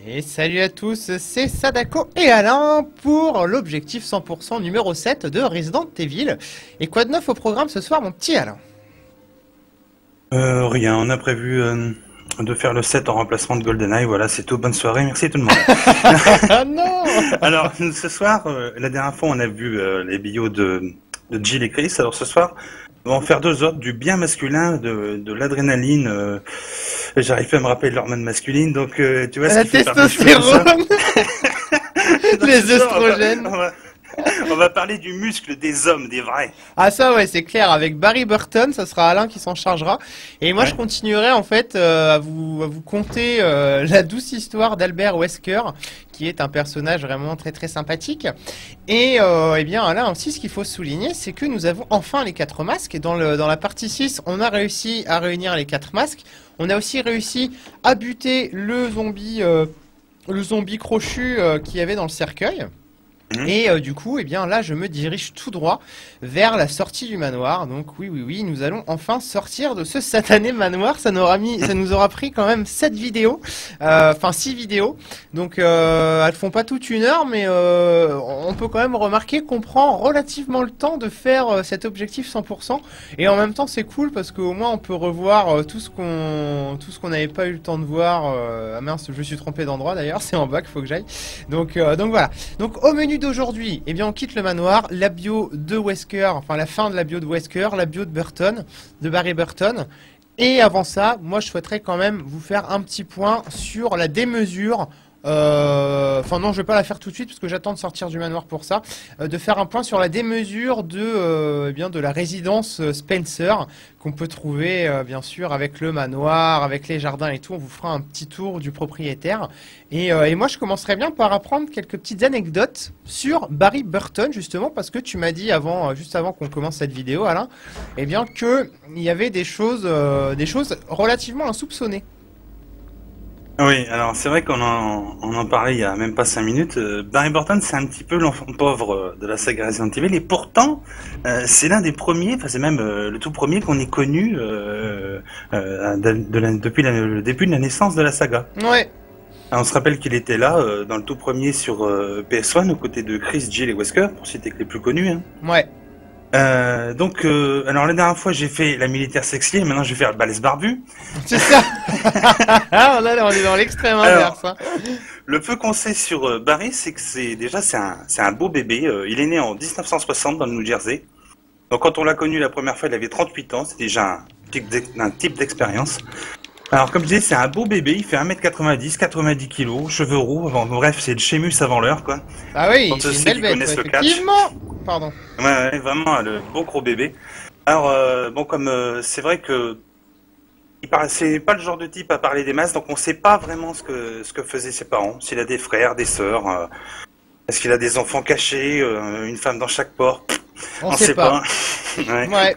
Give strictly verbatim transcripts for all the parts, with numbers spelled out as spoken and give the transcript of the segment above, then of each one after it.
Et salut à tous, c'est Sadako et Alain pour l'objectif cent pour cent numéro sept de Resident Evil. Et quoi de neuf au programme ce soir, mon petit Alain? Euh, rien, on a prévu euh, de faire le sept en remplacement de GoldenEye, voilà, c'est tout, bonne soirée, merci tout le monde. Ah non. Alors, ce soir, euh, la dernière fois, on a vu euh, les bios de, de Jill et Chris, alors ce soir, on va en faire deux autres, du bien masculin, de, de l'adrénaline, euh, j'arrive pas à me rappeler de l'hormone masculine, donc euh, tu vois ce La qui fait partie testostérone. Les œstrogènes. œstrogènes. On va parler du muscle des hommes, des vrais. Ah ça ouais, c'est clair, avec Barry Burton, ça sera Alain qui s'en chargera. Et moi Ouais. je continuerai en fait euh, à, vous, à vous conter euh, la douce histoire d'Albert Wesker, qui est un personnage vraiment très très sympathique. Et euh, eh bien Alain aussi, ce qu'il faut souligner, c'est que nous avons enfin les quatre masques. Et dans, le, dans la partie six, on a réussi à réunir les quatre masques. On a aussi réussi à buter le zombie, euh, le zombie crochu euh, qu'il y avait dans le cercueil. Mmh. Et euh, du coup, eh bien là, je me dirige tout droit vers la sortie du manoir. Donc oui, oui, oui, nous allons enfin sortir de ce satané manoir. Ça nous aura mis, ça nous aura pris quand même sept vidéos, euh, enfin six vidéos. Donc euh, elles font pas toute une heure, mais euh, on peut quand même remarquer qu'on prend relativement le temps de faire euh, cet objectif cent pour cent. Et en même temps, c'est cool parce qu'au moins on peut revoir euh, tout ce qu'on, tout ce qu'on n'avait pas eu le temps de voir. Euh, ah mince, je me suis trompé d'endroit d'ailleurs. C'est en bas qu'il faut que j'aille. Donc, euh, donc voilà. Donc au menu d'aujourd'hui, eh bien on quitte le manoir, la bio de Wesker, enfin la fin de la bio de Wesker, la bio de Burton, de Barry Burton. Et avant ça, moi je souhaiterais quand même vous faire un petit point sur la démesure. Euh, Enfin non, je vais pas la faire tout de suite parce que j'attends de sortir du manoir pour ça. Euh, de faire un point sur la démesure de, euh, eh bien de la résidence euh, Spencer qu'on peut trouver euh, bien sûr avec le manoir, avec les jardins et tout. On vous fera un petit tour du propriétaire. Et, euh, et moi je commencerai bien par apprendre quelques petites anecdotes sur Barry Burton justement parce que tu m'as dit avant, euh, juste avant qu'on commence cette vidéo, Alain, eh bien que il y avait des choses, euh, des choses relativement insoupçonnées. Oui, alors c'est vrai qu'on en, on en parlait il y a même pas cinq minutes. Euh, Barry Burton, c'est un petit peu l'enfant pauvre euh, de la saga Resident Evil, et pourtant, euh, c'est l'un des premiers, enfin c'est même euh, le tout premier qu'on ait connu euh, euh, de, de la- depuis la- le début de la naissance de la saga. Ouais. Alors, on se rappelle qu'il était là euh, dans le tout premier sur euh, P S un, aux côtés de Chris, Jill et Wesker, pour citer que les plus connus. Hein. Ouais. Euh, donc, euh, alors la dernière fois j'ai fait la militaire sexy, et maintenant je vais faire le balèze barbu. C'est ça. Ah, là, là, on est dans l'extrême inverse. Hein. Le peu qu'on sait sur euh, Barry, c'est que c'est déjà c'est un, c'est un beau bébé. Euh, il est né en dix-neuf cent soixante dans le New Jersey. Donc quand on l'a connu la première fois, il avait trente-huit ans. C'est déjà un type d'ex- un type d'expérience. Alors comme je disais, c'est un beau bébé. Il fait un mètre quatre-vingt-dix, quatre-vingt-dix kilos, cheveux roux. Bon, bref, c'est le Sheamus avant l'heure, quoi. Ah oui, Quand c'est ceux une qui belle bête, connaissent ouais, le catch. effectivement. Pardon. Ouais, ouais, vraiment le beau gros bébé. Alors euh, bon, comme euh, c'est vrai que il parle, c'est pas le genre de type à parler des masses, donc on sait pas vraiment ce que ce que faisaient ses parents. S'il a des frères, des sœurs, euh, est-ce qu'il a des enfants cachés, euh, une femme dans chaque port. On, On sait sait pas. pas. Ouais. Ouais.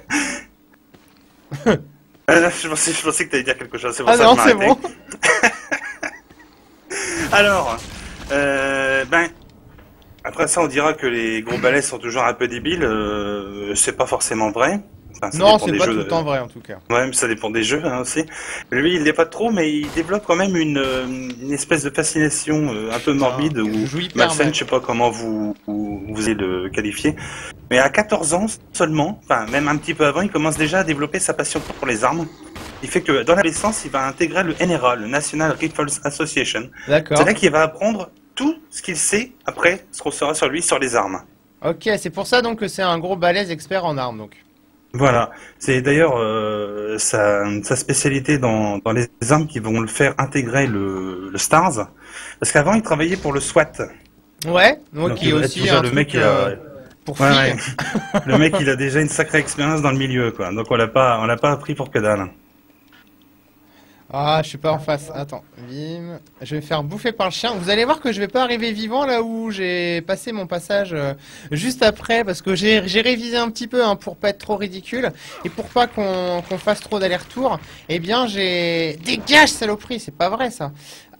Euh, je pensais, je pensais que t'allais dire quelque chose. C'est pour Ah ça non, que je c'est m'arrêtais. bon. Alors, euh, ben. Après ça, on dira que les gros balais sont toujours un peu débiles. Euh, c'est pas forcément vrai. Enfin, ça Non, dépend c'est des pas jeux tout de- le temps vrai en tout cas. Ouais, mais ça dépend des jeux hein, aussi. Lui, il l'est pas trop, mais il développe quand même une, euh, une espèce de fascination euh, un peu morbide Ah, ou il joue hyper malsaine, mal. je sais pas comment vous, vous, vous allez le qualifier. Mais à quatorze ans seulement, enfin même un petit peu avant, il commence déjà à développer sa passion pour les armes. Il fait que dans l'adolescence, il va intégrer le N R A, le National Rifle Association. D'accord. C'est là qu'il va apprendre tout ce qu'il sait après ce qu'on saura sur lui sur les armes. Ok, c'est pour ça donc que c'est un gros balèze expert en armes donc. Voilà, c'est d'ailleurs euh, sa, sa spécialité dans, dans les armes qui vont le faire intégrer le, le Stars, parce qu'avant il travaillait pour le SWAT. Ouais, donc Donc, qui est il va être aussi toujours un le truc mec, il a- euh, pour Ouais, filles. ouais. Le mec il a déjà une sacrée expérience dans le milieu, quoi. Donc on l'a pas, on l'a pas appris pour que dalle. Ah, je suis pas en face. Attends, bim. Je vais me faire bouffer par le chien. Vous allez voir que je vais pas arriver vivant là où j'ai passé mon passage euh, juste après parce que j'ai j'ai révisé un petit peu hein, pour pas être trop ridicule et pour pas qu'on qu'on fasse trop d'aller-retour. Eh bien, j'ai dégage saloperie, c'est pas vrai ça.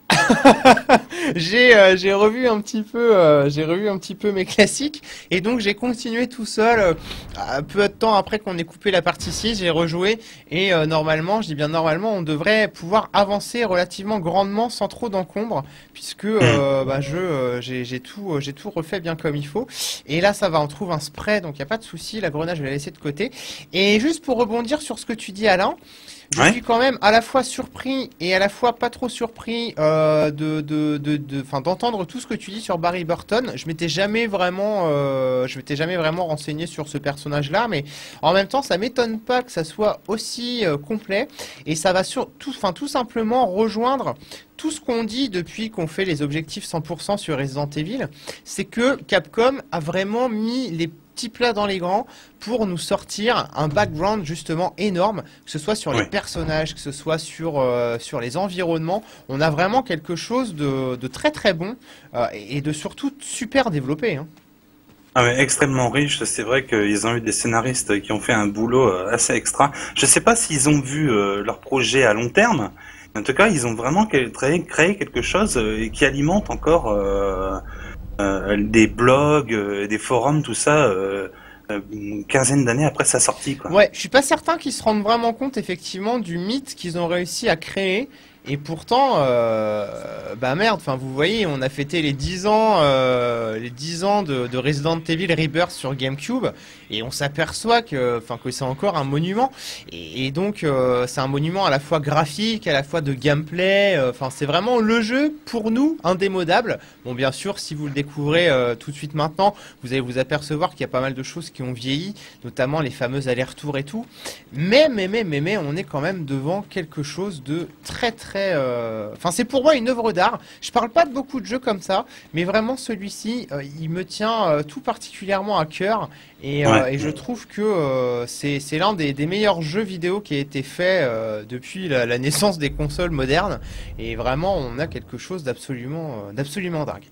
j'ai euh, j'ai revu un petit peu euh, j'ai revu un petit peu mes classiques et donc j'ai continué tout seul euh, un peu de temps après qu'on ait coupé la partie six, j'ai rejoué et euh, normalement, je dis bien normalement, on devrait pouvoir avancer relativement grandement sans trop d'encombre puisque euh, bah, je euh, j'ai j'ai tout euh, j'ai tout refait bien comme il faut et là ça va, on trouve un spray donc il y a pas de souci, la grenade je vais la laisser de côté et juste pour rebondir sur ce que tu dis Alain. Je Ouais. suis quand même à la fois surpris et à la fois pas trop surpris euh, de, de, de, de, enfin, d'entendre tout ce que tu dis sur Barry Burton. Je m'étais jamais vraiment, euh, je m'étais jamais vraiment renseigné sur ce personnage-là, mais en même temps, ça m'étonne pas que ça soit aussi euh, complet et ça va sur tout, enfin, tout simplement rejoindre tout ce qu'on dit depuis qu'on fait les objectifs cent pour cent sur Resident Evil, c'est que Capcom a vraiment mis les petits plats dans les grands pour nous sortir un background justement énorme, que ce soit sur les Ouais. personnages, que ce soit sur, euh, sur les environnements. On a vraiment quelque chose de, de très très bon euh, et de surtout super développé. Hein. Ah ouais, extrêmement riche. C'est vrai qu'ils ont eu des scénaristes qui ont fait un boulot euh, assez extra. Je sais pas s'ils ont vu euh, leur projet à long terme. En tout cas, ils ont vraiment créé, créé quelque chose euh, qui alimente encore euh, euh, des blogs, euh, des forums, tout ça, euh, euh, une quinzaine d'années après sa sortie, quoi. Ouais, je suis pas certain qu'ils se rendent vraiment compte effectivement du mythe qu'ils ont réussi à créer. Et pourtant, euh, bah merde, enfin vous voyez, on a fêté les dix ans, euh, les dix ans de, de Resident Evil Rebirth sur GameCube, et on s'aperçoit que, enfin que c'est encore un monument. Et, et donc euh, c'est un monument à la fois graphique, à la fois de gameplay. euh, Enfin c'est vraiment le jeu pour nous indémodable. Bon bien sûr, si vous le découvrez euh, tout de suite maintenant, vous allez vous apercevoir qu'il y a pas mal de choses qui ont vieilli, notamment les fameux allers-retours et tout. Mais mais mais mais mais on est quand même devant quelque chose de très très euh, enfin c'est pour moi une œuvre d'art. Je parle pas de beaucoup de jeux comme ça, mais vraiment celui-ci euh, il me tient euh, tout particulièrement à cœur et, euh, Ouais. et je trouve que euh, c'est c'est l'un des, des meilleurs jeux vidéo qui a été fait euh, depuis la, la naissance des consoles modernes et vraiment on a quelque chose d'absolument euh, d'absolument dingue.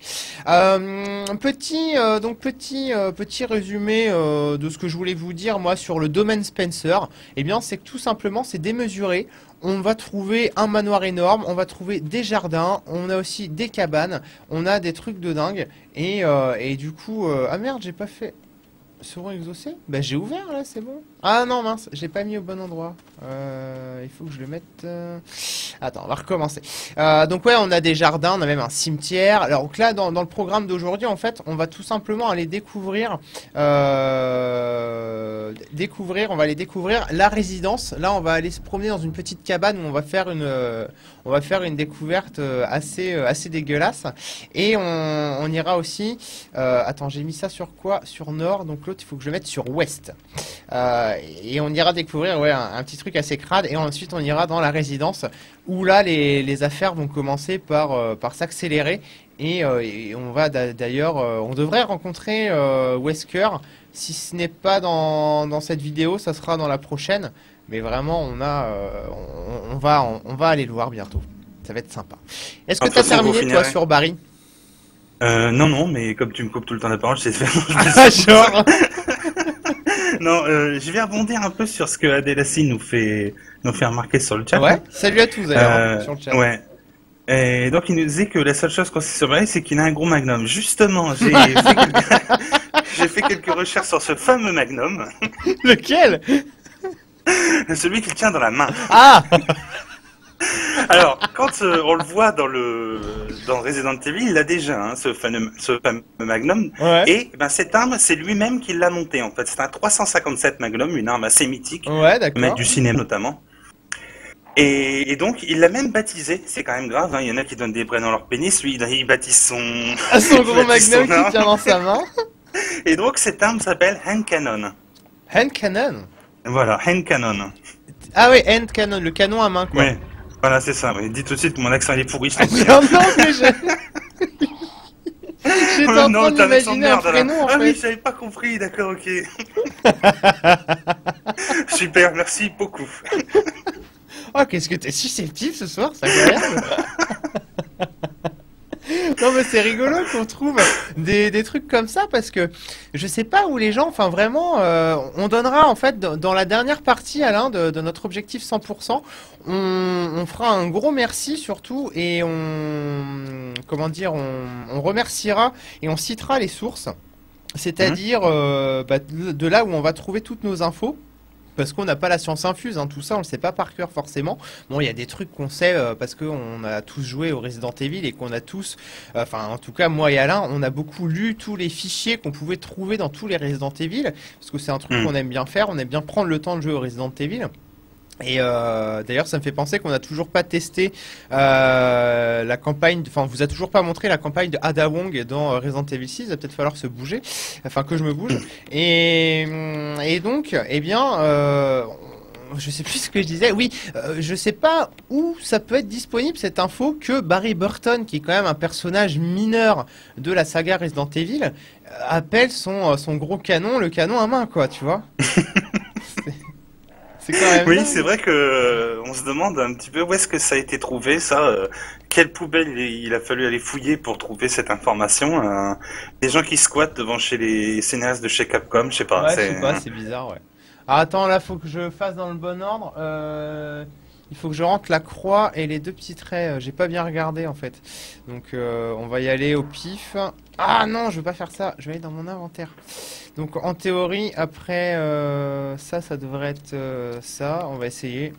Euh, petit euh, donc petit euh, petit résumé euh, de ce que je voulais vous dire moi sur le domaine Spencer. Eh bien c'est que tout simplement c'est démesuré. On va trouver un manoir énorme, on va trouver des jardins, on a aussi des cabanes, on a des trucs de dingue. Et, euh, et du coup... euh, ah merde, j'ai pas fait... Sauron exaucé? Bah j'ai ouvert là, c'est bon. Ah non mince, j'ai pas mis au bon endroit. Euh, il faut que je le mette... euh, Attends, on va recommencer. Euh, donc ouais, on a des jardins, on a même un cimetière. Alors donc là, dans, dans le programme d'aujourd'hui, en fait, on va tout simplement aller découvrir... Euh, découvrir, on va aller découvrir la résidence. Là, on va aller se promener dans une petite cabane où on va faire une... euh, on va faire une découverte euh, assez, euh, assez dégueulasse. Et on, on ira aussi... Euh, attends, j'ai mis ça sur quoi? Sur nord, donc l'autre, il faut que je le mette sur ouest. Euh, et on ira découvrir ouais, un, un petit truc assez crade. Et ensuite, on ira dans la résidence où là, les, les affaires vont commencer par, euh, par s'accélérer. Et, euh, et on va d'a- d'ailleurs... euh, on devrait rencontrer euh, Wesker. Si ce n'est pas dans, dans cette vidéo, ça sera dans la prochaine. Mais vraiment, on a, euh, on, on va, on, on va aller le voir bientôt. Ça va être sympa. Est-ce que De toute tu as façon, vous terminé, toi, finirez. sur Barry? Euh, non, non, mais comme tu me coupes tout le temps la parole, je sais faire. Ah, genre. Non, euh, je vais rebondir un peu sur ce que Adélacie nous fait, nous fait remarquer sur le chat. Ouais. Salut à tous, d'ailleurs, hein, Euh, sur le chat. ouais. Et donc il nous disait que la seule chose qu'on sait sur Barry, c'est qu'il a un gros magnum. Justement, j'ai fait, quelques... j'ai fait quelques recherches sur ce fameux magnum, Lequel? celui qu'il tient dans la main. Ah! Alors, quand euh, on le voit dans le dans Resident Evil, il l'a déjà, hein, ce fameux, ce fameux magnum. Ouais. Et ben cette arme, c'est lui-même qui l'a montée en fait. C'est un trois cent cinquante-sept Magnum, une arme assez mythique, Ouais, mais d'accord. du cinéma notamment. Et, et donc, il l'a même baptisé. C'est quand même grave. Hein. Il y en a qui donnent des prénoms à leur pénis. Lui, il, il baptise son. Ah, son il gros baptise magnum son arme. qui tient dans sa main. Et donc, cette arme s'appelle Hand Cannon. Hand cannon. Voilà, Hand Cannon. Ah ouais, hand cannon, le canon à main, quoi. Ouais. Voilà, c'est ça. Ouais. Dis tout de suite que mon accent il est pourri. Je Ah, t'en prie. non, non, mais je... J'étais en Non, train t'as l'accent de d'imaginer un merde, là. prénom, en Ah oui, fait. j'avais pas compris. D'accord, ok. Super, merci beaucoup. Oh, qu'est-ce que t'es susceptible ce soir, c'est agréable. Non mais c'est rigolo qu'on trouve des, des trucs comme ça parce que je sais pas où les gens, enfin vraiment, euh, on donnera en fait dans, dans la dernière partie Alain de, de notre objectif cent pour cent, on, on fera un gros merci surtout et on, comment dire, on, on remerciera et on citera les sources, c'est-à-dire euh, bah, de, de là où on va trouver toutes nos infos. Parce qu'on n'a pas la science infuse, hein, tout ça on le sait pas par cœur forcément. Bon, il y a des trucs qu'on sait euh, parce qu'on a tous joué au Resident Evil et qu'on a tous, euh, enfin en tout cas moi et Alain, on a beaucoup lu tous les fichiers qu'on pouvait trouver dans tous les Resident Evil, parce que c'est un truc mmh. qu'on aime bien faire, on aime bien prendre le temps de jouer au Resident Evil. Et euh, d'ailleurs, ça me fait penser qu'on n'a toujours pas testé euh, la campagne, enfin, on vous a toujours pas montré la campagne de Ada Wong dans Resident Evil six. Il va peut-être falloir se bouger, enfin que je me bouge. Et, et donc, eh bien, euh, je sais plus ce que je disais. Oui, euh, je sais pas où ça peut être disponible cette info que Barry Burton, qui est quand même un personnage mineur de la saga Resident Evil, appelle son son gros canon le canon à main, quoi, tu vois. C'est quand même oui, c'est vrai que euh, on se demande un petit peu où est-ce que ça a été trouvé, ça. Euh, quelle poubelle il, il a fallu aller fouiller pour trouver cette information. Euh, des gens qui squattent devant chez les scénaristes de chez Capcom, je sais pas. Ouais, je sais pas, c'est bizarre, ouais. Ah, attends, là, faut que je fasse dans le bon ordre. Euh... Il faut que je rentre la croix et les deux petits traits. J'ai pas bien regardé en fait. Donc euh, on va y aller au pif. Ah non, je veux pas faire ça. Je vais aller dans mon inventaire. Donc en théorie, après euh, ça, ça devrait être euh, ça. On va essayer.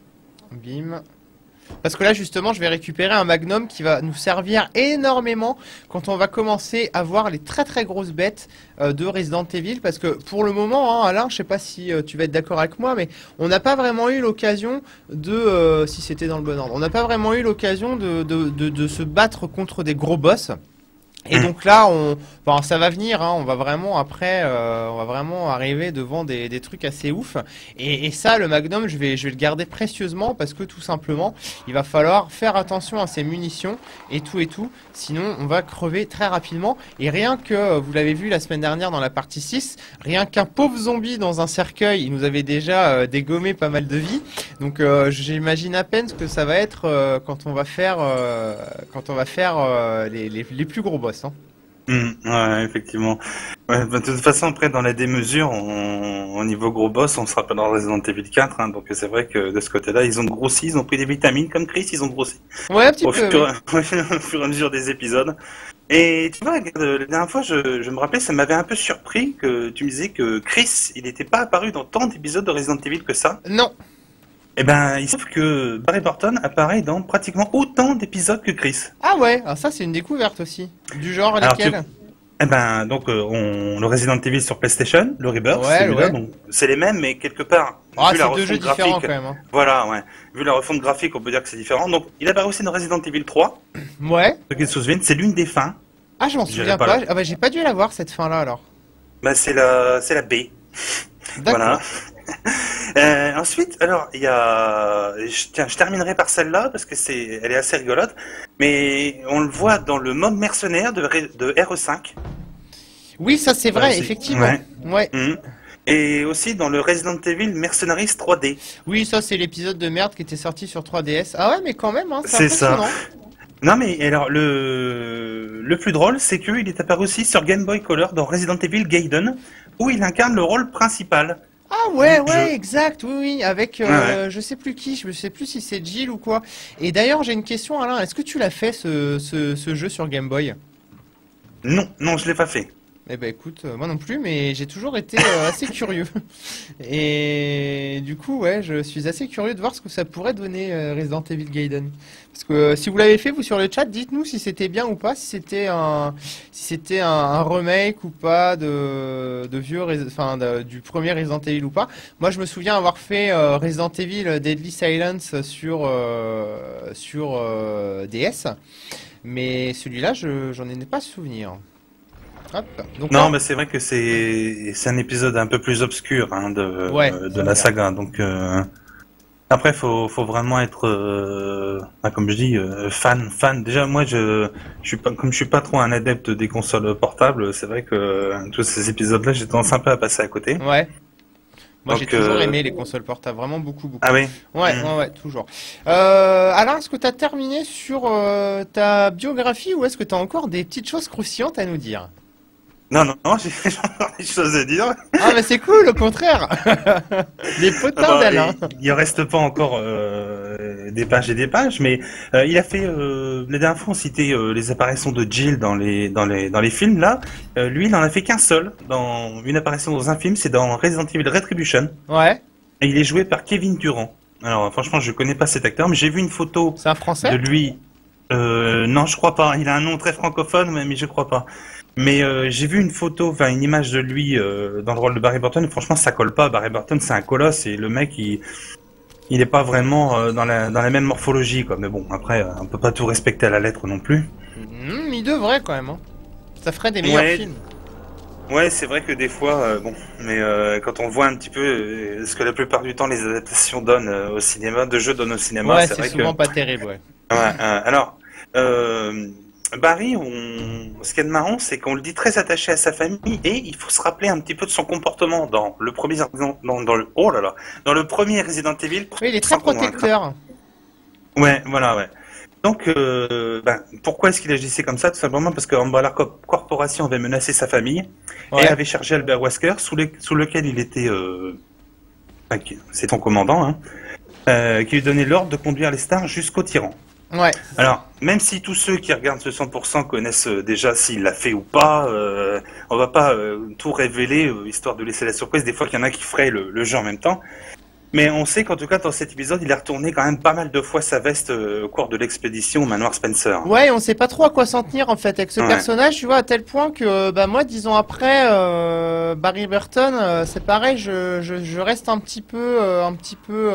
Bim. Parce que là justement je vais récupérer un magnum qui va nous servir énormément quand on va commencer à voir les très très grosses bêtes euh, de Resident Evil. Parce que pour le moment, hein, Alain, je sais pas si euh, tu vas être d'accord avec moi, mais on n'a pas vraiment eu l'occasion de, euh, si c'était dans le bon ordre, on n'a pas vraiment eu l'occasion de, de, de, de se battre contre des gros boss. Et donc là, on, enfin, ça va venir, hein, on va vraiment après, euh, on va vraiment arriver devant des, des trucs assez ouf. Et, et ça, le Magnum, je vais, je vais le garder précieusement parce que tout simplement, il va falloir faire attention à ses munitions et tout et tout. Sinon, on va crever très rapidement. Et rien que, vous l'avez vu la semaine dernière dans la partie six, rien qu'un pauvre zombie dans un cercueil, il nous avait déjà euh, dégommé pas mal de vie. Donc, euh, j'imagine à peine ce que ça va être euh, quand on va faire, euh, quand on va faire euh, les, les, les plus gros boss. Hein. Mmh, ouais, effectivement. Ouais, bah, de toute façon, après, dans la démesure, on, au niveau gros boss, on sera pas dans Resident Evil quatre, hein, donc c'est vrai que de ce côté-là, ils ont grossi, ils ont pris des vitamines, comme Chris, ils ont grossi. Ouais, un petit au peu. Fur, oui. Au fur et à mesure des épisodes. Et tu vois, la dernière fois, je, je me rappelais, ça m'avait un peu surpris que tu me disais que Chris, il n'était pas apparu dans tant d'épisodes de Resident Evil que ça. Non. Eh ben, il se trouve que Barry Burton apparaît dans pratiquement autant d'épisodes que Chris. Ah ouais, alors ça c'est une découverte aussi. Du genre Alors, lesquels tu... Eh ben, donc, euh, on... le Resident Evil sur PlayStation, le Rebirth, ouais, celui-là, ouais. donc, c'est les mêmes, mais quelque part, ah, vu la c'est deux refonte jeux graphique, différents quand même. Hein. Voilà, ouais. Vu la refonte graphique, on peut dire que c'est différent. Donc, il apparaît aussi dans Resident Evil trois. Ouais. Ceux qui se souviennent, c'est l'une des fins. Ah, je m'en souviens pas. pas. Ah bah j'ai pas dû la voir cette fin-là alors. Bah c'est la, c'est la B. Voilà. euh, ensuite, alors il y a, je, tiens, je terminerai par celle-là parce que c'est, elle est assez rigolote. Mais on le voit dans le mode mercenaire de, de R E cinq. Oui, ça c'est vrai, ouais, effectivement. Ouais. ouais. Mmh. Et aussi dans le Resident Evil Mercenaries trois D. Oui, ça c'est l'épisode de merde qui était sorti sur trois D S. Ah ouais, mais quand même, hein, c'est ça. Non mais alors le le plus drôle c'est qu'il est apparu aussi sur Game Boy Color dans Resident Evil Gaiden où il incarne le rôle principal. Ah ouais ouais je... exact oui oui avec euh, ouais, ouais. je sais plus qui, je sais plus si c'est Jill ou quoi. Et d'ailleurs j'ai une question Alain, est-ce que tu l'as fait ce, ce, ce jeu sur Game Boy? Non, non je l'ai pas fait. Eh ben écoute, euh, moi non plus, mais j'ai toujours été euh, assez curieux. Et du coup, ouais, je suis assez curieux de voir ce que ça pourrait donner euh, Resident Evil Gaiden. Parce que euh, si vous l'avez fait, vous sur le chat, dites-nous si c'était bien ou pas, si c'était un, si c'était un, un remake ou pas de, de vieux, enfin du premier Resident Evil ou pas. Moi, je me souviens avoir fait euh, Resident Evil Deadly Silence sur euh, sur euh, D S, mais celui-là, je j'en ai pas souvenir. Hop. Donc, non, là... mais c'est vrai que c'est c'est un épisode un peu plus obscur hein, de ouais, euh, de la saga. Donc euh... après, faut faut vraiment être, euh... enfin, comme je dis, euh, fan fan. Déjà, moi, je je suis pas comme je suis pas trop un adepte des consoles portables. C'est vrai que euh, tous ces épisodes-là, j'ai tendance un peu à passer à côté. Ouais. Moi, Donc, j'ai toujours euh, aimé les consoles portables, vraiment beaucoup, beaucoup. Ah oui. Ouais, Mm. ouais, ouais, toujours. Euh, Alain, est-ce que tu as terminé sur euh, ta biographie ou est-ce que tu as encore des petites choses croustillantes à nous dire? Non, non, non, j'ai j'ai encore des choses à dire. Ah, mais c'est cool, au contraire. Les Ah potins bah, d'Alain. il, il en reste pas encore euh, des pages et des pages, mais euh, il a fait. Euh, la dernière fois, on citait euh, les apparitions de Jill dans les dans les dans les films. Là, euh, lui, il en a fait qu'un seul dans une apparition dans un film, c'est dans Resident Evil Retribution, Ouais, et il est joué par Kevin Durant. Alors, franchement, je connais pas cet acteur, mais j'ai vu une photo c'est un de français? lui. Euh, non, je crois pas. Il a un nom très francophone, mais, mais je crois pas. Mais euh, j'ai vu une photo, enfin une image de lui euh, dans le rôle de Barry Burton. Et franchement, ça colle pas. Barry Burton, c'est un colosse et le mec, il, il est pas vraiment euh, dans la dans la même morphologie, quoi. Mais bon, après, euh, on peut pas tout respecter à la lettre non plus. Hmm, il devrait quand même, hein. Ça ferait des meilleurs Ouais. films. Ouais, c'est vrai que des fois, euh, bon, mais euh, quand on voit un petit peu euh, ce que la plupart du temps les adaptations donnent euh, au cinéma, de jeux donnent au cinéma, Ouais, c'est c'est vrai que. souvent pas terrible, ouais. Ouais, euh, alors, euh, Barry, on... ce qui est de marrant, c'est qu'on le dit très attaché à sa famille et il faut se rappeler un petit peu de son comportement dans le premier Resident- dans, dans le oh là là, dans le premier Resident Evil. Oui, il est très sans convaincre. protecteur. Ouais, voilà, ouais. Donc, euh, ben, pourquoi est-ce qu'il agissait comme ça? Tout simplement parce que Umbrella Co- Corporation avait menacé sa famille Ouais. et avait chargé Albert Wesker, sous, les- sous lequel il était, euh, enfin, qui- c'est son commandant, hein, euh, qui lui donnait l'ordre de conduire les stars jusqu'au tyran. Ouais. Alors, même si tous ceux qui regardent ce cent pour cent connaissent euh, déjà s'il l'a fait ou pas, euh, on va pas euh, tout révéler, euh, histoire de laisser la surprise. Des fois qu'il y en a qui feraient le, le jeu en même temps. Mais on sait qu'en tout cas, dans cet épisode, il a retourné quand même pas mal de fois sa veste euh, au cours de l'expédition au manoir Spencer. Ouais, on sait pas trop à quoi s'en tenir en fait avec ce Ouais. personnage, tu vois, à tel point que bah moi, dix ans après, euh, Barry Burton, euh, c'est pareil, je, je, je reste un petit peu, euh, un petit peu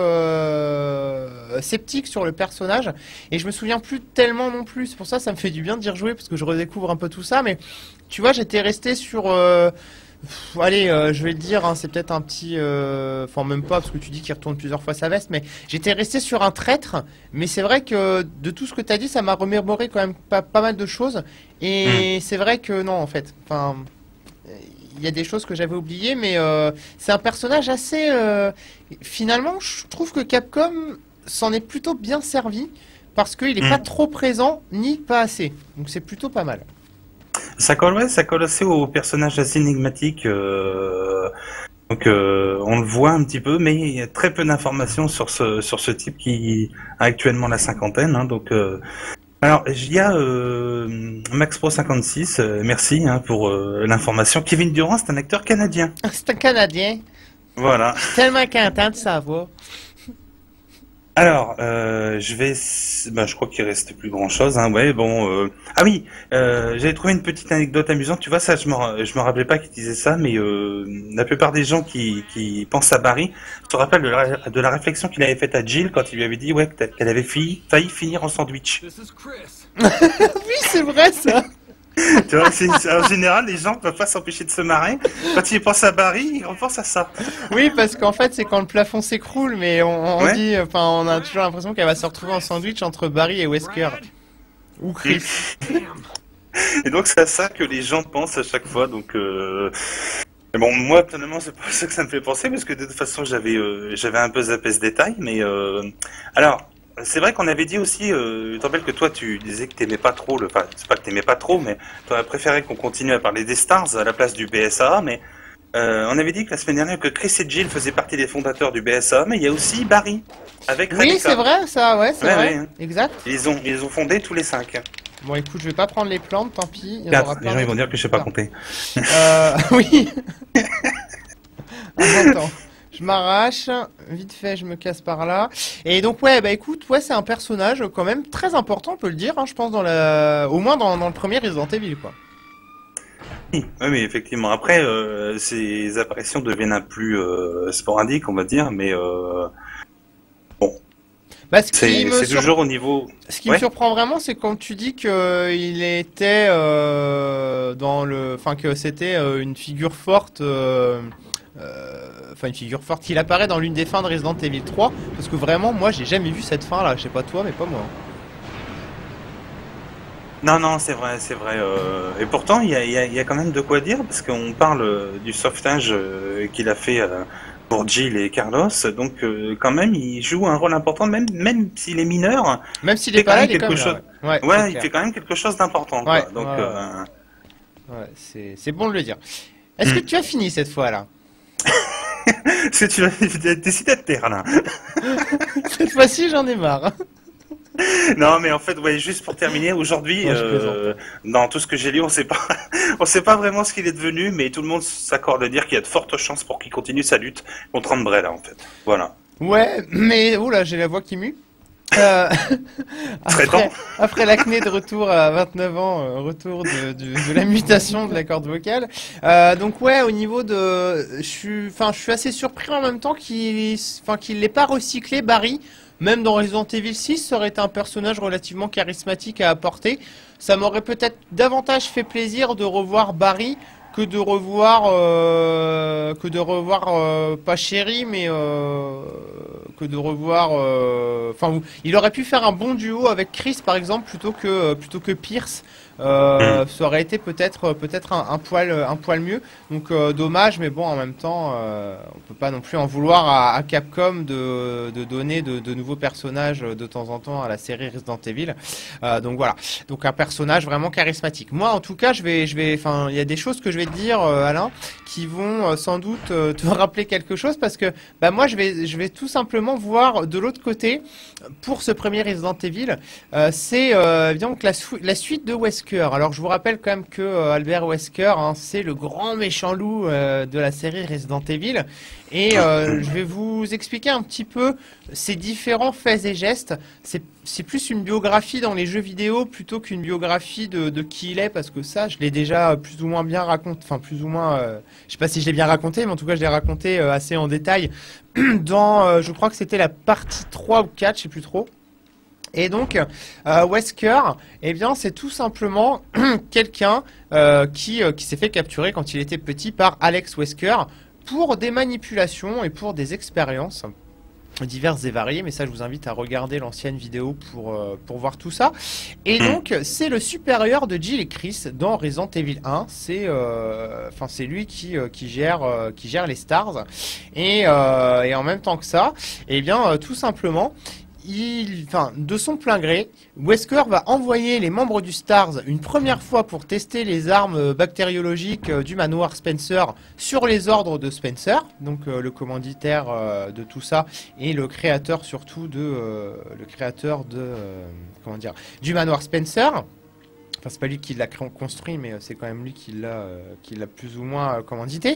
euh, sceptique sur le personnage et je me souviens plus tellement non plus. C'est pour ça, ça me fait du bien d'y rejouer parce que je redécouvre un peu tout ça. Mais tu vois, j'étais resté sur euh, Pff, allez, euh, je vais le dire, hein, c'est peut-être un petit... euh, Enfin, même pas, parce que tu dis qu'il retourne plusieurs fois sa veste, mais j'étais resté sur un traître, mais c'est vrai que de tout ce que tu as dit, ça m'a remémoré quand même pas, pas mal de choses, et c'est vrai que non, en fait, enfin... Il y a des choses que j'avais oubliées, mais euh, c'est un personnage assez... euh, Finalement, je trouve que Capcom s'en est plutôt bien servi, parce qu'il n'est Mm. pas trop présent, ni pas assez. Donc c'est plutôt pas mal. Ça colle, ouais, ça colle assez au personnage assez énigmatique. euh, Donc, euh, on le voit un petit peu, mais il y a très peu d'informations sur ce sur ce type qui a actuellement la cinquantaine. Hein, donc, euh, alors, il y a euh, Max Pro cinquante-six. euh, merci hein, pour euh, l'information. Kevin Durant, c'est un acteur canadien. C'est un Canadien, Voilà. tellement content de savoir. Alors, euh, je vais, ben, je crois qu'il reste plus grand chose. Hein, ouais, bon. Euh... Ah oui, euh, j'avais trouvé une petite anecdote amusante. Tu vois, ça, je me, ra- je me rappelais pas qu'il disait ça, mais euh, la plupart des gens qui, qui pensent à Barry se rappellent de la, de la réflexion qu'il avait faite à Jill quand il lui avait dit, ouais, que- qu'elle avait failli, failli finir en sandwich. This is Chris. Oui, c'est vrai ça. Tu vois, c'est, c'est- en général, les gens peuvent pas s'empêcher de se marrer. Quand ils pensent à Barry, ils repensent à ça. Oui, parce qu'en fait, c'est quand le plafond s'écroule, mais on, on Ouais. dit, enfin, on a toujours l'impression qu'elle va se retrouver en sandwich entre Barry et Wesker. Brad, Ou Chris. damn. Et donc c'est à ça que les gens pensent à chaque fois. Donc euh... mais bon, moi personnellement c'est pas ça que ça me fait penser parce que de toute façon j'avais euh, j'avais un peu zappé ce détail. Mais euh... alors c'est vrai qu'on avait dit aussi. Euh... Tu te rappelles que toi tu disais que t'aimais pas trop le. Enfin c'est pas que t'aimais pas trop, mais t'aurais préféré qu'on continue à parler des Stars à la place du B S A. Mais euh, on avait dit que la semaine dernière que Chris et Jill faisaient partie des fondateurs du B S A, mais il y a aussi Barry avec Oui, Rebecca. c'est vrai, ça, ouais, c'est Ouais, vrai. ouais. Exact. Ils ont ils ont fondé tous les cinq. Bon, écoute, je vais pas prendre les plantes, tant pis. Il y en Quatre. aura Les plein gens ils vont d'autres. dire que je sais pas Ah. compter. Euh, oui. Attends, je m'arrache, vite fait, je me casse par là. Et donc ouais, bah écoute, ouais, c'est un personnage quand même très important, on peut le dire, hein, je pense dans la, au moins dans, dans le premier Resident Evil, quoi. Oui, oui, mais effectivement. Après, euh, ces apparitions deviennent un peu plus euh, sporadiques, on va dire, mais euh, Bah, ce qui c'est me c'est sur- toujours au niveau. ce qui Ouais. me surprend vraiment, c'est quand tu dis que il était euh, dans le, enfin que c'était euh, une figure forte, euh, euh, enfin une figure forte, qu'il apparaît dans l'une des fins de Resident Evil trois, parce que vraiment, moi, j'ai jamais vu cette fin là. Je sais pas toi, mais pas moi. Non, non, c'est vrai, c'est vrai. euh, Et pourtant, il y a, il y a- il y a quand même de quoi dire, parce qu'on parle euh, du sauvetage euh, qu'il a fait euh, pour Jill et Carlos. Donc euh, quand même, il joue un rôle important, même même s'il est mineur. Même s'il est pas là, il est quand même chose... là, ouais. Ouais, ouais il fait quand même quelque chose d'important. Ouais, donc ouais, euh... ouais, c'est c'est bon de le dire. Est-ce mm. que tu as fini cette fois là? Est-ce que tu as décidé de taire là? Cette fois-ci, j'en ai marre. Non, mais en fait, ouais, juste pour terminer, aujourd'hui, euh, dans tout ce que j'ai lu, on sait pas, on sait pas vraiment ce qu'il est devenu, mais tout le monde s'accorde à dire qu'il y a de fortes chances pour qu'il continue sa lutte contre Umbrella, en fait. Voilà. Ouais, mais oula, j'ai la voix qui mue. Euh, après, après l'acné de retour à vingt-neuf ans, euh, retour de, de, de la mutation de la corde vocale. Euh, donc ouais, au niveau de, je suis, enfin, je suis assez surpris en même temps qu'il, enfin, qu'il l'ait pas recyclé Barry. Même dans Resident Evil six, ça aurait été un personnage relativement charismatique à apporter. Ça m'aurait peut-être davantage fait plaisir de revoir Barry que de revoir, euh, que de revoir euh, pas Sherry, mais euh, que de revoir. Enfin, euh, il aurait pu faire un bon duo avec Chris, par exemple, plutôt que plutôt que Pierce. Euh, ça aurait été peut-être peut-être un, un poil un poil mieux. Donc euh, dommage, mais bon, en même temps, euh, on peut pas non plus en vouloir à, à Capcom de, de donner de, de nouveaux personnages de temps en temps à la série Resident Evil. Euh, donc voilà, donc un personnage vraiment charismatique. Moi, en tout cas, je vais je vais, enfin, il y a des choses que je vais te dire, euh, Alain, qui vont euh, sans doute euh, te rappeler quelque chose, parce que bah moi, je vais je vais tout simplement voir de l'autre côté pour ce premier Resident Evil. Euh, c'est euh, donc la, la suite de Wesker. Alors je vous rappelle quand même que euh, Albert Wesker, hein, c'est le grand méchant loup euh, de la série Resident Evil, et euh, je vais vous expliquer un petit peu ses différents faits et gestes. C'est plus une biographie dans les jeux vidéo plutôt qu'une biographie de, de qui il est, parce que ça je l'ai déjà plus ou moins bien raconté, enfin plus ou moins, euh, je sais pas si je l'ai bien raconté, mais en tout cas je l'ai raconté euh, assez en détail dans, euh, je crois que c'était la partie trois ou quatre, je sais plus trop. Et donc, euh, Wesker, eh bien, c'est tout simplement quelqu'un euh, qui, euh, qui s'est fait capturer quand il était petit par Alex Wesker pour des manipulations et pour des expériences diverses et variées, mais ça je vous invite à regarder l'ancienne vidéo pour, euh, pour voir tout ça. Et donc c'est le supérieur de Jill et Chris dans Resident Evil un, c'est euh, enfin c'est lui qui, euh, qui, gère, euh, qui gère les stars, et, euh, et en même temps que ça, eh bien euh, tout simplement, Il, enfin, de son plein gré, Wesker va envoyer les membres du STARS une première fois pour tester les armes bactériologiques du manoir Spencer sur les ordres de Spencer, donc euh, le commanditaire euh, de tout ça et le créateur surtout de euh, le créateur de euh, comment dire du manoir Spencer. Enfin, c'est pas lui qui l'a construit, mais c'est quand même lui qui l'a euh, qui l'a plus ou moins euh, commandité.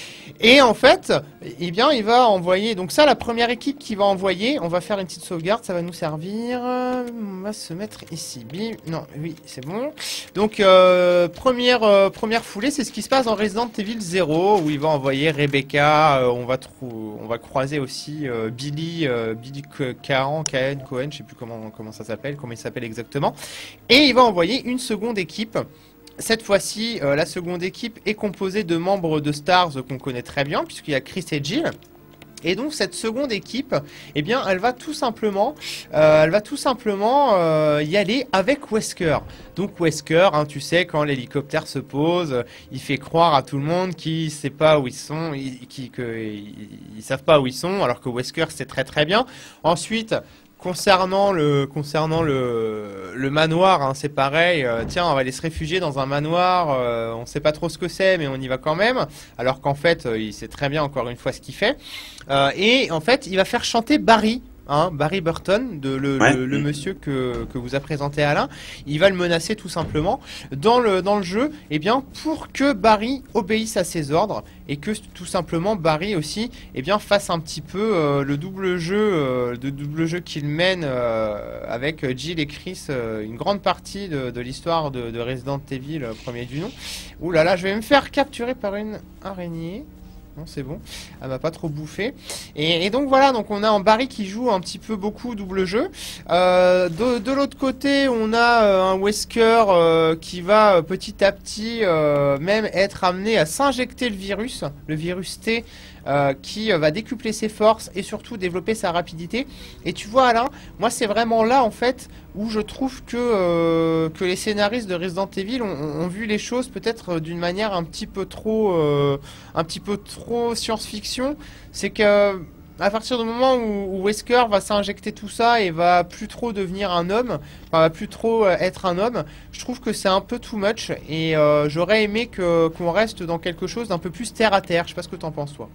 Et en fait, eh bien, il va envoyer. Donc ça, la première équipe qui va envoyer, on va faire une petite sauvegarde, ça va nous servir. On va se mettre ici. Bim. Non, oui, c'est bon. Donc euh, première euh, première foulée, c'est ce qui se passe dans Resident Evil zéro, où il va envoyer Rebecca. Euh, on va trou on va croiser aussi euh, Billy, euh, Billy Cahan, Cahen, Cohen, je sais plus comment comment ça s'appelle, comment il s'appelle exactement. Et il va envoyer une seconde équipe. Cette fois-ci, euh, la seconde équipe est composée de membres de Stars qu'on connaît très bien, puisqu'il y a Chris et Jill. Et donc cette seconde équipe, eh bien, elle va tout simplement, euh, elle va tout simplement euh, y aller avec Wesker. Donc Wesker, hein, tu sais, quand l'hélicoptère se pose, il fait croire à tout le monde qu'il sait pas où ils sont, ils, qu'ils, qu'ils, ils savent pas où ils sont, alors que Wesker sait très très bien. Ensuite, Concernant le concernant le, le manoir, hein, c'est pareil. Euh, tiens, on va aller se réfugier dans un manoir. Euh, on sait pas trop ce que c'est, mais on y va quand même. Alors qu'en fait, euh, il sait très bien encore une fois ce qu'il fait. Euh, et en fait, il va faire chanter Barry. Hein, Barry Burton, de le, ouais. le, le monsieur que, que vous a présenté Alain, il va le menacer tout simplement dans le, dans le jeu, eh bien, pour que Barry obéisse à ses ordres et que tout simplement Barry aussi, eh bien, fasse un petit peu euh, le double jeu, euh, le double jeu qu'il mène euh, avec Jill et Chris, euh, une grande partie de, de l'histoire de, de Resident Evil, euh, premier du nom. Ouh là là, je vais me faire capturer par une araignée. Non, c'est bon, elle m'a pas trop bouffé. Et, et donc voilà, donc on a un Barry qui joue un petit peu beaucoup double jeu. Euh, de de l'autre côté, on a euh, un Wesker euh, qui va euh, petit à petit euh, même être amené à s'injecter le virus, le virus T, euh, qui euh, va décupler ses forces et surtout développer sa rapidité. Et tu vois Alain, moi c'est vraiment là en fait où je trouve que, euh, que les scénaristes de Resident Evil ont, ont vu les choses peut-être d'une manière un petit peu trop, euh, un petit peu trop science-fiction. C'est que à partir du moment où, où Wesker va s'injecter tout ça et va plus trop devenir un homme, enfin va plus trop euh, être un homme, je trouve que c'est un peu too much et euh, j'aurais aimé que qu'on reste dans quelque chose d'un peu plus terre à terre. Je sais pas ce que t'en penses toi.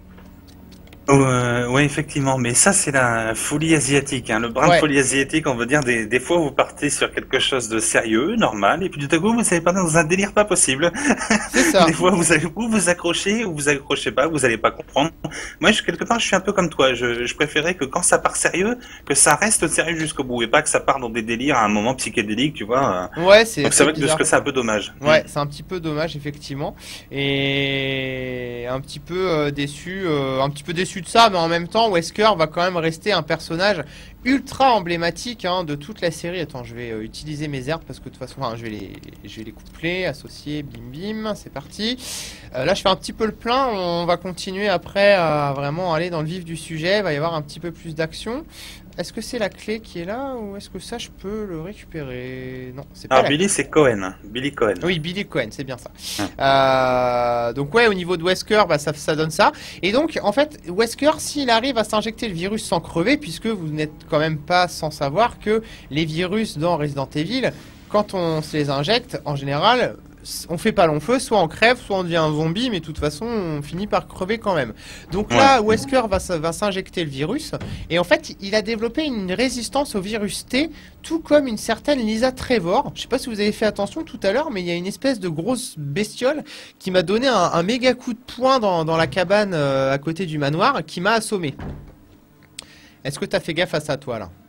Euh, ouais, effectivement, mais ça c'est la folie asiatique, hein. Le brin Ouais. de folie asiatique, on veut dire des, des fois vous partez sur quelque chose de sérieux, normal, et puis tout à coup vous allez partir dans un délire pas possible. C'est ça. Des fois vous allez ou vous accrocher ou vous accrochez pas, vous allez pas comprendre. Moi, je, quelque part, je suis un peu comme toi. Je, je préférais que quand ça part sérieux, que ça reste sérieux jusqu'au bout et pas que ça part dans des délires à un moment psychédélique, tu vois. Ouais, c'est Donc c'est c'est vrai que bizarre. que c'est un peu dommage. Ouais, c'est un petit peu dommage effectivement et un petit peu euh, déçu, euh, un petit peu déçu de ça, mais en même temps, Wesker va quand même rester un personnage ultra emblématique hein, de toute la série. Attends, je vais euh, utiliser mes herbes parce que de toute façon, hein, je vais les, je vais les coupler, associer, bim bim, c'est parti. Euh, là, je fais un petit peu le plein. On va continuer après à vraiment aller dans le vif du sujet. Il va y avoir un petit peu plus d'action. Est-ce que c'est la clé qui est là ou est-ce que ça je peux le récupérer? Non, c'est pas Alors la Billy, c'est Cohen, hein. Billy Cohen. Oui, Billy Cohen, c'est bien ça. Euh, donc ouais, au niveau de Wesker, bah, ça, ça donne ça. Et donc, en fait, Wesker, s'il arrive à s'injecter le virus sans crever, puisque vous n'êtes quand même pas sans savoir que les virus dans Resident Evil, quand on se les injecte, en général, on fait pas long feu, soit on crève, soit on devient un zombie, mais de toute façon, on finit par crever quand même. Donc là, Ouais. Wesker va, s- va s'injecter le virus, et en fait, il a développé une résistance au virus T, tout comme une certaine Lisa Trevor. Je sais pas si vous avez fait attention tout à l'heure, mais il y a une espèce de grosse bestiole qui m'a donné un, un méga coup de poing dans, dans la cabane euh, à côté du manoir, qui m'a assommé. Est-ce que t'as fait gaffe à ça, toi, là?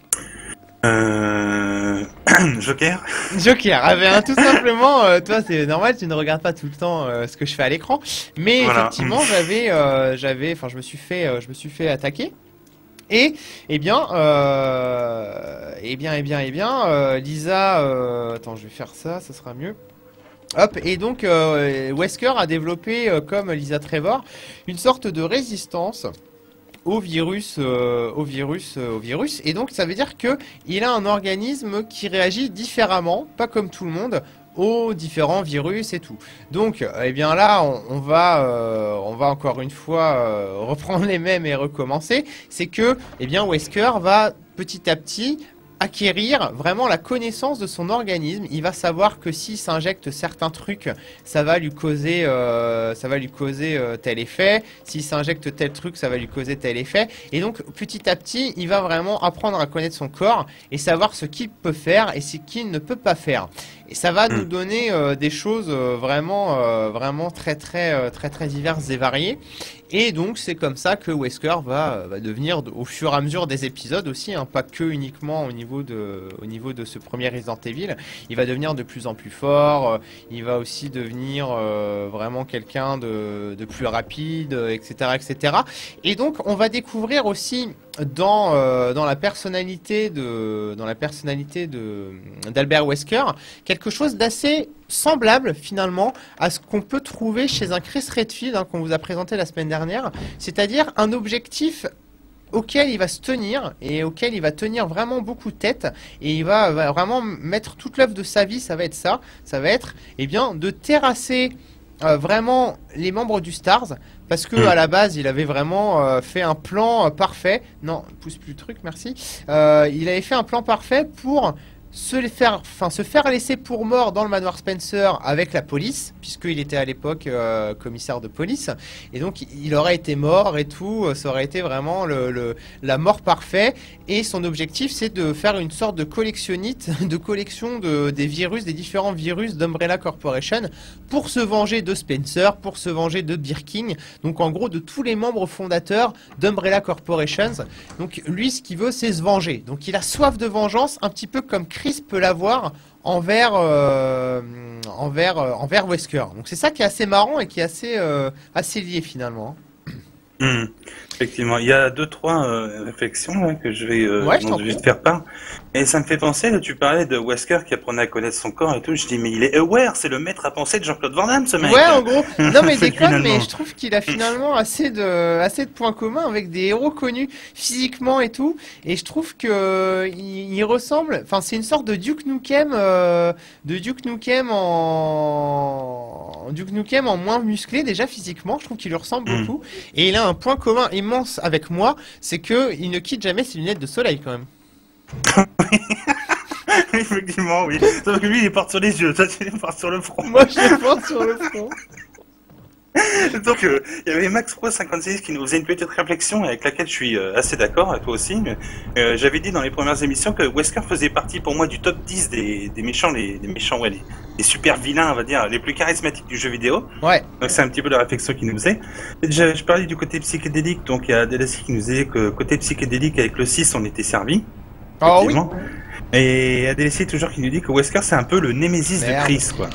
Euh... Joker. Joker, ah ben, tout simplement, euh, toi c'est normal, tu ne regardes pas tout le temps euh, ce que je fais à l'écran, mais Voilà. effectivement j'avais, euh, j'avais, enfin je me suis fait, euh, je me suis fait attaquer. Et eh bien, euh, eh bien, eh bien, eh bien, euh, Lisa, euh, attends, je vais faire ça, ça sera mieux. Hop, et donc euh, Wesker a développé, euh, comme Lisa Trevor, une sorte de résistance au virus, euh, au virus, euh, au virus. Et donc ça veut dire que il a un organisme qui réagit différemment, pas comme tout le monde, aux différents virus et tout. Donc, euh, eh bien là, on, on va, euh, on va encore une fois euh, reprendre les mêmes et recommencer. C'est que, eh bien, Wesker va petit à petit acquérir vraiment la connaissance de son organisme. Il va savoir que s'il s'injecte certains trucs, ça va lui causer, euh, ça va lui causer euh, tel effet. S'il s'injecte tel truc, ça va lui causer tel effet. Et donc, petit à petit, il va vraiment apprendre à connaître son corps et savoir ce qu'il peut faire et ce qu'il ne peut pas faire. Et ça va nous donner euh, des choses euh, vraiment, euh, vraiment très, très, euh, très, très diverses et variées. Et donc c'est comme ça que Wesker va, va devenir au fur et à mesure des épisodes aussi, hein, pas que uniquement au niveau de, au niveau de ce premier Resident Evil. Il va devenir de plus en plus fort. euh, Il va aussi devenir euh, vraiment quelqu'un de, de plus rapide, euh, et cetera, et cetera. Et donc on va découvrir aussi dans euh, dans la personnalité de dans la personnalité de d'Albert Wesker quelque chose d'assez semblable finalement à ce qu'on peut trouver chez un Chris Redfield hein, qu'on vous a présenté la semaine dernière, c'est-à-dire un objectif auquel il va se tenir et auquel il va tenir vraiment beaucoup de tête et il va, va vraiment mettre toute l'œuvre de sa vie, ça va être ça, ça va être eh bien de terrasser euh, vraiment les membres du Stars parce que à la base il avait vraiment euh, fait un plan euh, parfait, non pousse plus le truc merci, euh, il avait fait un plan parfait pour se les faire, enfin se faire laisser pour mort dans le manoir Spencer avec la police, puisqu'il était à l'époque euh, commissaire de police, et donc il aurait été mort et tout, ça aurait été vraiment le, le, la mort parfaite, et son objectif c'est de faire une sorte de collectionnite, de collection de, des virus, des différents virus d'Umbrella Corporation, pour se venger de Spencer, pour se venger de Birkin, donc en gros de tous les membres fondateurs d'Umbrella Corporation. Donc lui ce qu'il veut c'est se venger, donc il a soif de vengeance, un petit peu comme Chris peut l'avoir envers, euh, envers, euh, envers Wesker. Donc c'est ça qui est assez marrant et qui est assez, euh, assez lié finalement. Mmh. Effectivement, il y a deux trois euh, réflexions là, que je vais, euh, Ouais, je dont t'en je vais prie. te faire part. Et ça me fait penser, là, tu parlais de Wesker qui apprenait à connaître son corps et tout. Je dis, mais il est aware, c'est le maître à penser de Jean-Claude Van Damme, ce mec. Ouais, en gros. Non, mais déconne, mais Finalement. je trouve qu'il a finalement assez de, assez de points communs avec des héros connus physiquement et tout. Et je trouve que il, il ressemble. Enfin, c'est une sorte de Duke Nukem, euh, de Duke Nukem en, Duke Nukem en moins musclé déjà physiquement. Je trouve qu'il lui ressemble Mm. beaucoup. Et il a un point commun immense avec moi, c'est que il ne quitte jamais ses lunettes de soleil quand même. Effectivement, oui. Sauf que lui, il porte sur les yeux, toi, tu les portes sur le front. Moi, je le porte sur le front. Donc, euh, il y avait Max Pro cinquante-six qui nous faisait une petite réflexion avec laquelle je suis euh, assez d'accord, et toi aussi. Mais, euh, j'avais dit dans les premières émissions que Wesker faisait partie pour moi du top dix des, des méchants, les, des méchants, ouais, les, les super vilains, on va dire, les plus charismatiques du jeu vidéo. Ouais. Donc, c'est un petit peu la réflexion qu'il nous faisait. Et je, je parlais du côté psychédélique, donc il y a D L C qui nous disait que côté psychédélique, avec le six, on était servi. Ah oui. Effectivement. Et A D L C toujours qui nous dit que Wesker c'est un peu le némésis Merde. de Chris, quoi.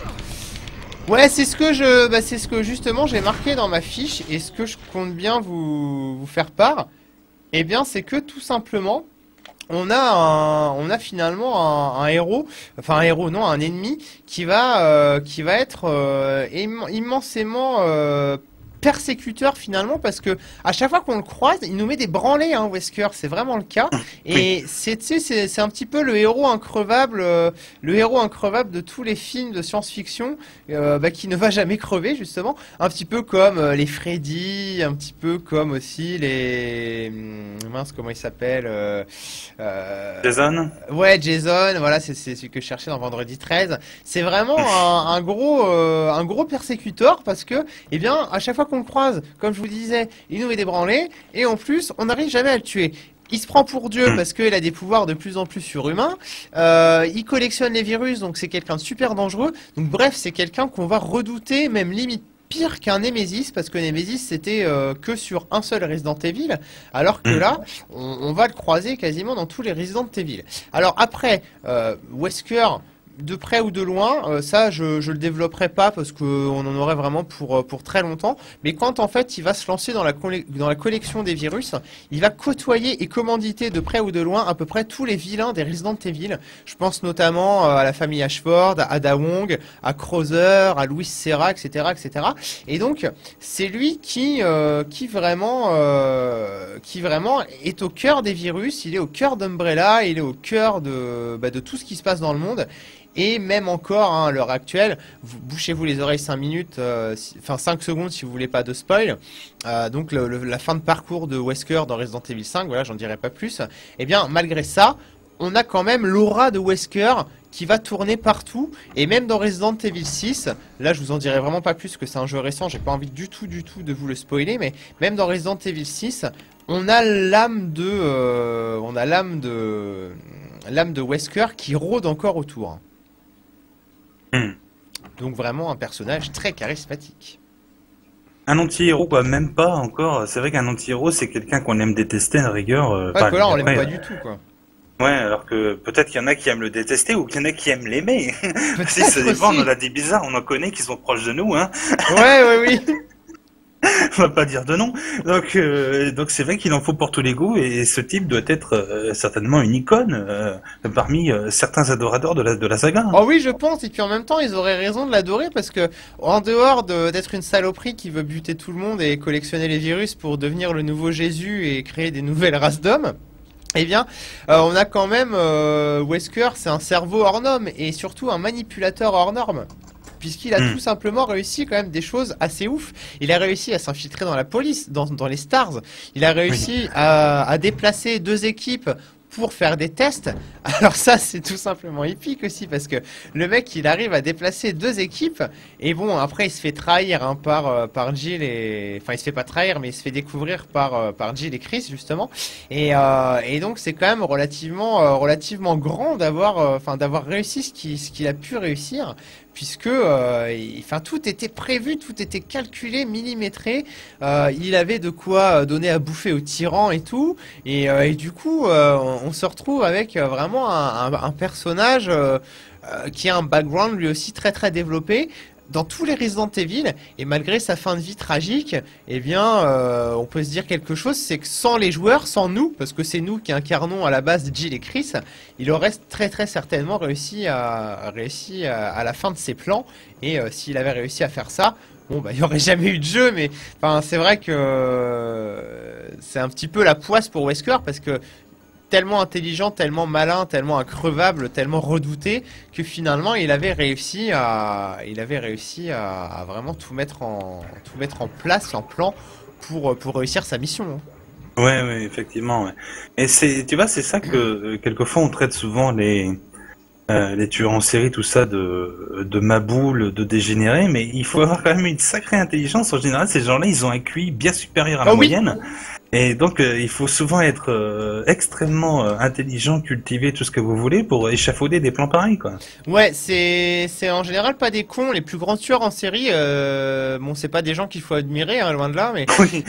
Ouais, c'est ce que je, bah, c'est ce que justement j'ai marqué dans ma fiche et ce que je compte bien vous, vous faire part. Eh bien, c'est que tout simplement, on a un, on a finalement un, un héros, enfin un héros, non, un ennemi qui va, euh, qui va être euh, imm- immensément euh, persécuteur finalement parce que à chaque fois qu'on le croise, il nous met des branlées, hein, Wesker, c'est vraiment le cas. Et c'est, tu sais, c'est, c'est un petit peu le héros increvable, euh, le héros increvable de tous les films de science-fiction, euh, bah, qui ne va jamais crever justement. Un petit peu comme euh, les Freddy, un petit peu comme aussi les, hum, mince, comment il s'appelle, euh, euh, Jason. Ouais, Jason, voilà, c'est c'est celui que je cherchais dans Vendredi treize. C'est vraiment un, un gros, euh, un gros persécuteur parce que, eh bien, à chaque fois qu'on le croise, comme je vous disais, il nous met des branlées et en plus, on n'arrive jamais à le tuer. Il se prend pour Dieu parce qu'il a des pouvoirs de plus en plus surhumains. Euh, il collectionne les virus, donc c'est quelqu'un de super dangereux. Donc bref, c'est quelqu'un qu'on va redouter, même limite pire qu'un Nemesis, parce que Nemesis c'était euh, que sur un seul Resident Evil, alors que là, on, on va le croiser quasiment dans tous les Resident Evil. Alors après, euh, Wesker, de près ou de loin, euh, ça je, je le développerai pas parce qu'on en aurait vraiment pour, euh, pour très longtemps, mais quand en fait il va se lancer dans la, colle- dans la collection des virus, il va côtoyer et commanditer de près ou de loin à peu près tous les vilains des Resident Evil. Je pense notamment euh, à la famille Ashford, à Ada Wong, à Krauser, à Louis Serra, et cetera, et cetera. Et donc c'est lui qui, euh, qui vraiment, euh, qui vraiment est au cœur des virus. Il est au cœur d'Umbrella, il est au cœur de, bah, de tout ce qui se passe dans le monde. Et même encore, hein, à l'heure actuelle, vous, bouchez-vous les oreilles cinq minutes, euh, si- enfin cinq secondes si vous voulez pas de spoil. Euh, donc le- le- la fin de parcours de Wesker dans Resident Evil cinq, voilà, j'en dirai pas plus. Eh bien, malgré ça, on a quand même l'aura de Wesker qui va tourner partout. Et même dans Resident Evil six, là je vous en dirai vraiment pas plus que c'est un jeu récent, j'ai pas envie du tout, du tout de vous le spoiler, mais même dans Resident Evil six, on a l'âme de, euh, on a l'âme de, l'âme de Wesker qui rôde encore autour. Hmm. Donc vraiment un personnage très charismatique. Un anti-héros, quoi, même pas encore. C'est vrai qu'un anti-héros, c'est quelqu'un qu'on aime détester, à la rigueur. euh, Ouais, enfin, que là on l'aime après, pas du tout quoi. Ouais, alors que peut-être qu'il y en a qui aiment le détester ou qu'il y en a qui aiment l'aimer. Si Peut-être ça dépend, aussi. on en a des bizarres, on en connaît qui sont proches de nous, hein. Ouais, ouais, oui. On va pas dire de nom. Donc, euh, donc c'est vrai qu'il en faut pour tous les goûts et ce type doit être euh, certainement une icône euh, parmi euh, certains adorateurs de la, de la saga. Oh oui, je pense. Et puis en même temps, ils auraient raison de l'adorer parce que, en dehors de- d'être une saloperie qui veut buter tout le monde et collectionner les virus pour devenir le nouveau Jésus et créer des nouvelles races d'hommes, eh bien, euh, on a quand même euh, Wesker, c'est un cerveau hors norme et surtout un manipulateur hors norme. Puisqu'il a Hmm. tout simplement réussi quand même des choses assez ouf. Il a réussi à s'infiltrer dans la police, dans, dans les Stars. Il a réussi à, à déplacer deux équipes pour faire des tests. Alors ça, c'est tout simplement épique aussi, parce que le mec, il arrive à déplacer deux équipes, et bon, après, il se fait trahir hein, par, euh, par Jill et... Enfin, il se fait pas trahir, mais il se fait découvrir par, euh, par Jill et Chris, justement. Et, euh, et donc, c'est quand même relativement, euh, relativement grand d'avoir euh, enfin, d'avoir réussi ce qu'il ce qu'il a pu réussir, puisque euh, il- enfin, tout était prévu, tout était calculé, millimétré. Euh, il avait de quoi donner à bouffer aux tyrans et tout. Et, euh, et du coup, euh, on, on se retrouve avec euh, vraiment un, un- un personnage euh, euh, qui a un background lui aussi très très développé. dans tous les Resident Evil, et malgré sa fin de vie tragique, eh bien, euh, on peut se dire quelque chose, c'est que sans les joueurs, sans nous, parce que c'est nous qui incarnons à la base Jill et Chris, il aurait très très certainement réussi à, réussi à, à la fin de ses plans, et euh, s'il avait réussi à faire ça, bon bah il n'y aurait jamais eu de jeu, mais enfin c'est vrai que euh, c'est un petit peu la poisse pour Wesker, parce que tellement intelligent, tellement malin, tellement increvable, tellement redouté que finalement il avait réussi à, il avait réussi à, à vraiment tout mettre en, tout mettre en place, en plan pour pour réussir sa mission. Ouais, ouais, effectivement. Ouais. Et c'est, tu vois, c'est ça que euh, quelquefois on traite souvent les euh, les tueurs en série, tout ça, de de maboules, de dégénérés, mais il faut avoir quand même une sacrée intelligence. En général, ces gens-là, ils ont un Q I bien supérieur à la Oh oui. moyenne. Et donc, euh, il faut souvent être euh, extrêmement euh, intelligent, cultivé, tout ce que vous voulez, pour échafauder des plans pareils, quoi. Ouais, c'est c'est en général pas des cons. Les plus grands tueurs en série, euh, bon, c'est pas des gens qu'il faut admirer, hein, loin de là, mais Oui.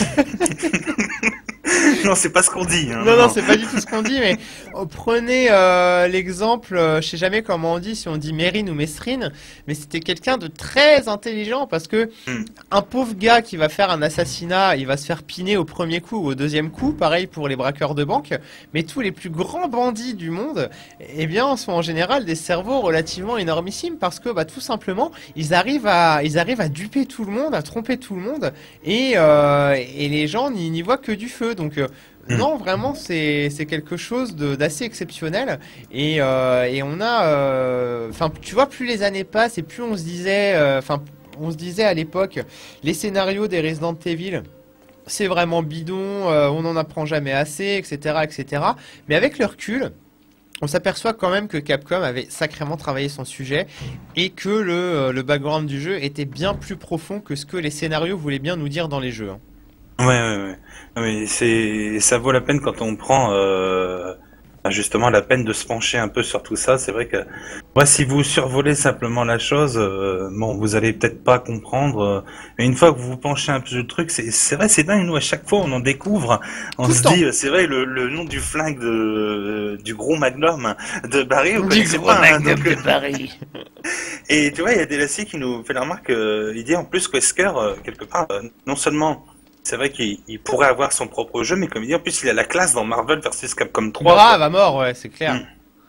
Non, c'est pas ce qu'on dit. Hein, non, non, c'est pas du tout ce qu'on dit, mais oh, prenez euh, l'exemple, euh, je sais jamais comment on dit, si on dit Mérine ou Mesrine, mais c'était quelqu'un de très intelligent parce que Mm. un pauvre gars qui va faire un assassinat, il va se faire piner au premier coup ou au deuxième coup, pareil pour les braqueurs de banque, mais tous les plus grands bandits du monde, eh bien, sont en général des cerveaux relativement énormissimes parce que, bah, tout simplement, ils arrivent à, ils arrivent à duper tout le monde, à tromper tout le monde, et, euh, et les gens n'y n'y voient que du feu, donc. Euh, Mm. Non, vraiment, c'est c'est quelque chose de- d'assez exceptionnel. Et, euh, et on a, euh, enfin, tu vois, plus les années passent et plus on se disait, euh, enfin, on se disait à l'époque, les scénarios des Resident Evil, c'est vraiment bidon, euh, on n'en apprend jamais assez, et cetera, et cetera. Mais avec le recul, on s'aperçoit quand même que Capcom avait sacrément travaillé son sujet et que le, euh, le background du jeu était bien plus profond que ce que les scénarios voulaient bien nous dire dans les jeux, hein. Ouais, ouais, ouais. Non, mais c'est, ça vaut la peine quand on prend euh, bah, justement la peine de se pencher un peu sur tout ça. C'est vrai que moi, si vous survolez simplement la chose, euh, bon, vous allez peut-être pas comprendre. euh, mais une fois que vous vous penchez un peu sur le truc, c'est, c'est vrai, c'est dingue. Nous, à chaque fois, on en découvre. On Tout le se temps. dit, euh, c'est vrai, le, le nom du flingue de euh, du gros Magnum de Barry, vous Du connaissez gros pas, hein, Magnum donc, de euh, Paris. et tu vois, il y a Delacy qui nous fait la remarque. Euh, il dit en plus que Wesker, euh, quelque part, euh, non seulement c'est vrai qu'il il pourrait avoir son propre jeu, mais comme il dit, en plus, il a la classe dans Marvel versus Capcom trois. Brave quoi. à mort, ouais, c'est clair. Mm.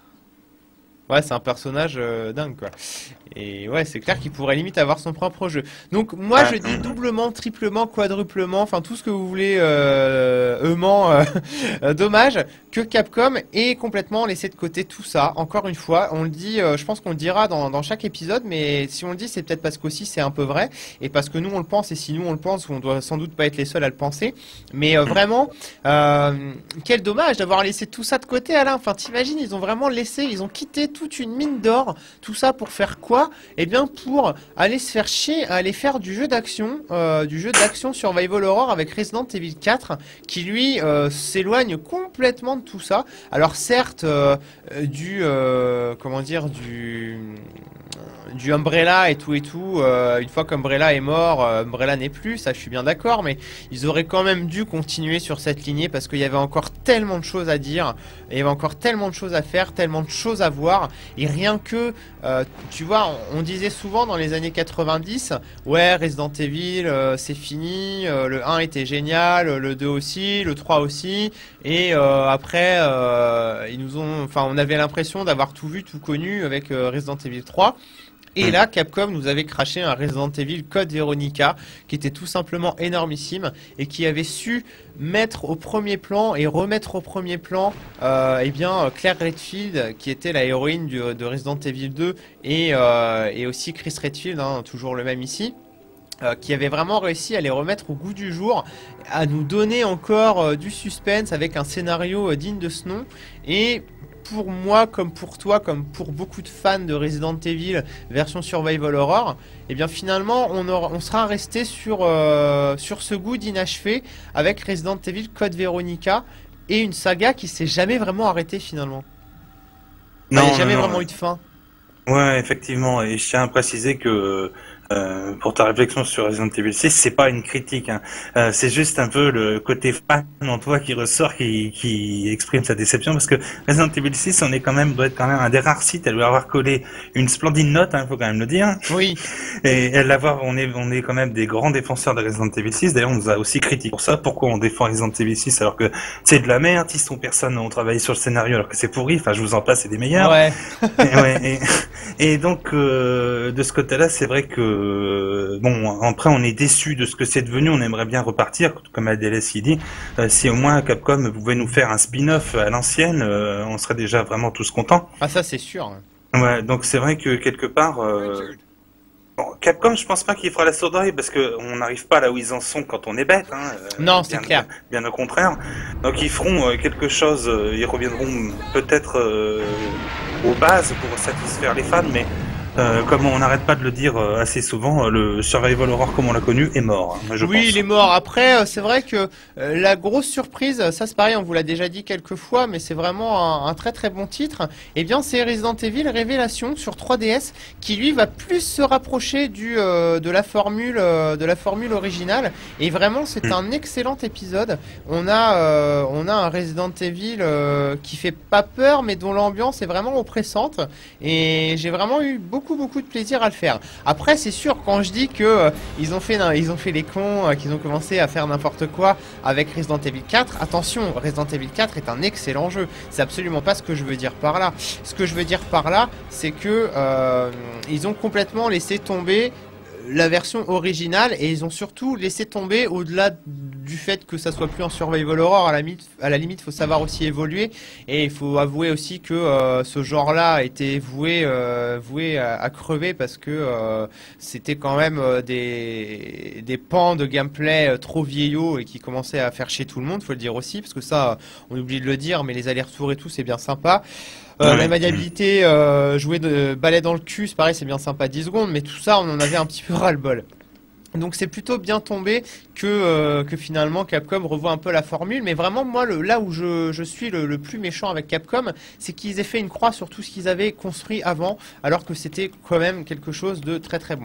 Ouais, c'est un personnage euh, dingue, quoi. Et ouais, c'est clair qu'il pourrait limite avoir son propre jeu. Donc moi, Ouais. je dis doublement, triplement, quadruplement, enfin tout ce que vous voulez, euh, eumant, euh, euh, dommage que Capcom ait complètement laissé de côté tout ça. Encore une fois, on le dit, euh, je pense qu'on le dira dans, dans chaque épisode, mais si on le dit, c'est peut-être parce qu'aussi c'est un peu vrai, et parce que nous on le pense, et si nous on le pense, on doit sans doute pas être les seuls à le penser. Mais euh, vraiment, euh, quel dommage d'avoir laissé tout ça de côté, Alain. Enfin, t'imagines, ils ont vraiment laissé, ils ont quitté toute une mine d'or, tout ça pour faire quoi? Eh bien, pour aller se faire chier, à aller faire du jeu d'action, euh, du jeu d'action Survival Horror avec Resident Evil quatre, qui lui euh, s'éloigne complètement de tout ça. Alors certes, euh, euh, du euh, comment dire, du du Umbrella et tout et tout. Euh, une fois qu'Umbrella est mort, euh, Umbrella n'est plus. Ça, je suis bien d'accord, mais ils auraient quand même dû continuer sur cette lignée parce qu'il y avait encore tellement de choses à dire, il y avait encore tellement de choses à faire, tellement de choses à voir. Et rien que, euh, tu vois, on, on disait souvent dans les années quatre-vingt-dix, ouais, Resident Evil, euh, c'est fini, euh, le un était génial, le deux aussi, le trois aussi, et euh, après, euh, ils nous ont, enfin, on avait l'impression d'avoir tout vu, tout connu avec euh, Resident Evil trois. Et là, Capcom nous avait craché un Resident Evil Code Veronica qui était tout simplement énormissime et qui avait su mettre au premier plan et remettre au premier plan euh, eh bien, Claire Redfield qui était la héroïne du, de Resident Evil deux et, euh, et aussi Chris Redfield, hein, toujours le même ici. Euh, qui avait vraiment réussi à les remettre au goût du jour, à nous donner encore euh, du suspense avec un scénario euh, digne de ce nom. Et pour moi, comme pour toi, comme pour beaucoup de fans de Resident Evil version Survival Horror, et bien finalement on, aura, on sera resté sur, euh, sur ce goût d'inachevé avec Resident Evil Code Veronica et une saga qui s'est jamais vraiment arrêtée finalement. Enfin, il n'y a jamais non, vraiment non. eu de fin. Ouais, effectivement. Et je tiens à préciser que Euh, pour ta réflexion sur Resident Evil six, c'est pas une critique, hein. Euh, c'est juste un peu le côté fan en toi qui ressort, qui, qui exprime sa déception, parce que Resident Evil six, on est quand même, doit être quand même un des rares sites à lui avoir collé une splendide note, hein, faut quand même le dire. Oui. Et à l'avoir, on est, on est quand même des grands défenseurs de Resident Evil six. D'ailleurs, on nous a aussi critiqué pour ça. Pourquoi on défend Resident Evil six alors que c'est de la merde, ils sont personne, on travaille sur le scénario alors que c'est pourri. Enfin, je vous en passe, c'est des meilleurs. Ouais. et, ouais, et, et donc, euh, de ce côté-là, c'est vrai que bon, après, on est déçu de ce que c'est devenu. On aimerait bien repartir, comme A D L S il dit. Euh, si au moins Capcom pouvait nous faire un spin-off à l'ancienne, euh, on serait déjà vraiment tous contents. Ah, ça, c'est sûr. Ouais, donc c'est vrai que quelque part, euh, bon, Capcom, je pense pas qu'il fera la sourderie parce que on n'arrive pas là où ils en sont quand on est bête. Hein, euh, non, c'est bien, clair. Bien, bien au contraire. Donc ils feront euh, quelque chose. Euh, ils reviendront peut-être euh, aux bases pour satisfaire les fans, mais Euh, comme on n'arrête pas de le dire euh, assez souvent, euh, le survival horror comme on l'a connu est mort, hein, je oui, pense. il est mort. Après, euh, c'est vrai que euh, la grosse surprise, ça c'est pareil, on vous l'a déjà dit quelques fois, mais c'est vraiment un, un très très bon titre. Eh bien, c'est Resident Evil Révélation sur trois D S, qui lui va plus se rapprocher du euh, de la formule euh, de la formule originale. Et vraiment, c'est mm. un excellent épisode. On a euh, on a un Resident Evil euh, qui fait pas peur, mais dont l'ambiance est vraiment oppressante. Et j'ai vraiment eu beaucoup beaucoup beaucoup de plaisir à le faire. Après, c'est sûr, quand je dis que euh, ils ont fait ils ont fait les cons, euh, qu'ils ont commencé à faire n'importe quoi avec Resident Evil quatre, attention, Resident Evil quatre est un excellent jeu. C'est absolument pas ce que je veux dire par là. Ce que je veux dire par là, c'est que euh, ils ont complètement laissé tomber la version originale et ils ont surtout laissé tomber, au-delà du fait que ça soit plus un survival horror, à la limite, à la limite faut savoir aussi évoluer, et il faut avouer aussi que euh, ce genre-là a été voué, euh, voué à, à crever parce que euh, c'était quand même euh, des, des pans de gameplay euh, trop vieillots et qui commençaient à faire chier tout le monde, faut le dire aussi, parce que ça, on oublie de le dire, mais les allers-retours et tout, c'est bien sympa. Euh, la maniabilité, euh, jouer de balai dans le cul, c'est pareil, c'est bien sympa dix secondes, mais tout ça, on en avait un petit peu ras-le-bol. Donc c'est plutôt bien tombé que, euh, que finalement Capcom revoit un peu la formule, mais vraiment moi le, là où je, je suis le, le plus méchant avec Capcom, c'est qu'ils aient fait une croix sur tout ce qu'ils avaient construit avant, alors que c'était quand même quelque chose de très très bon.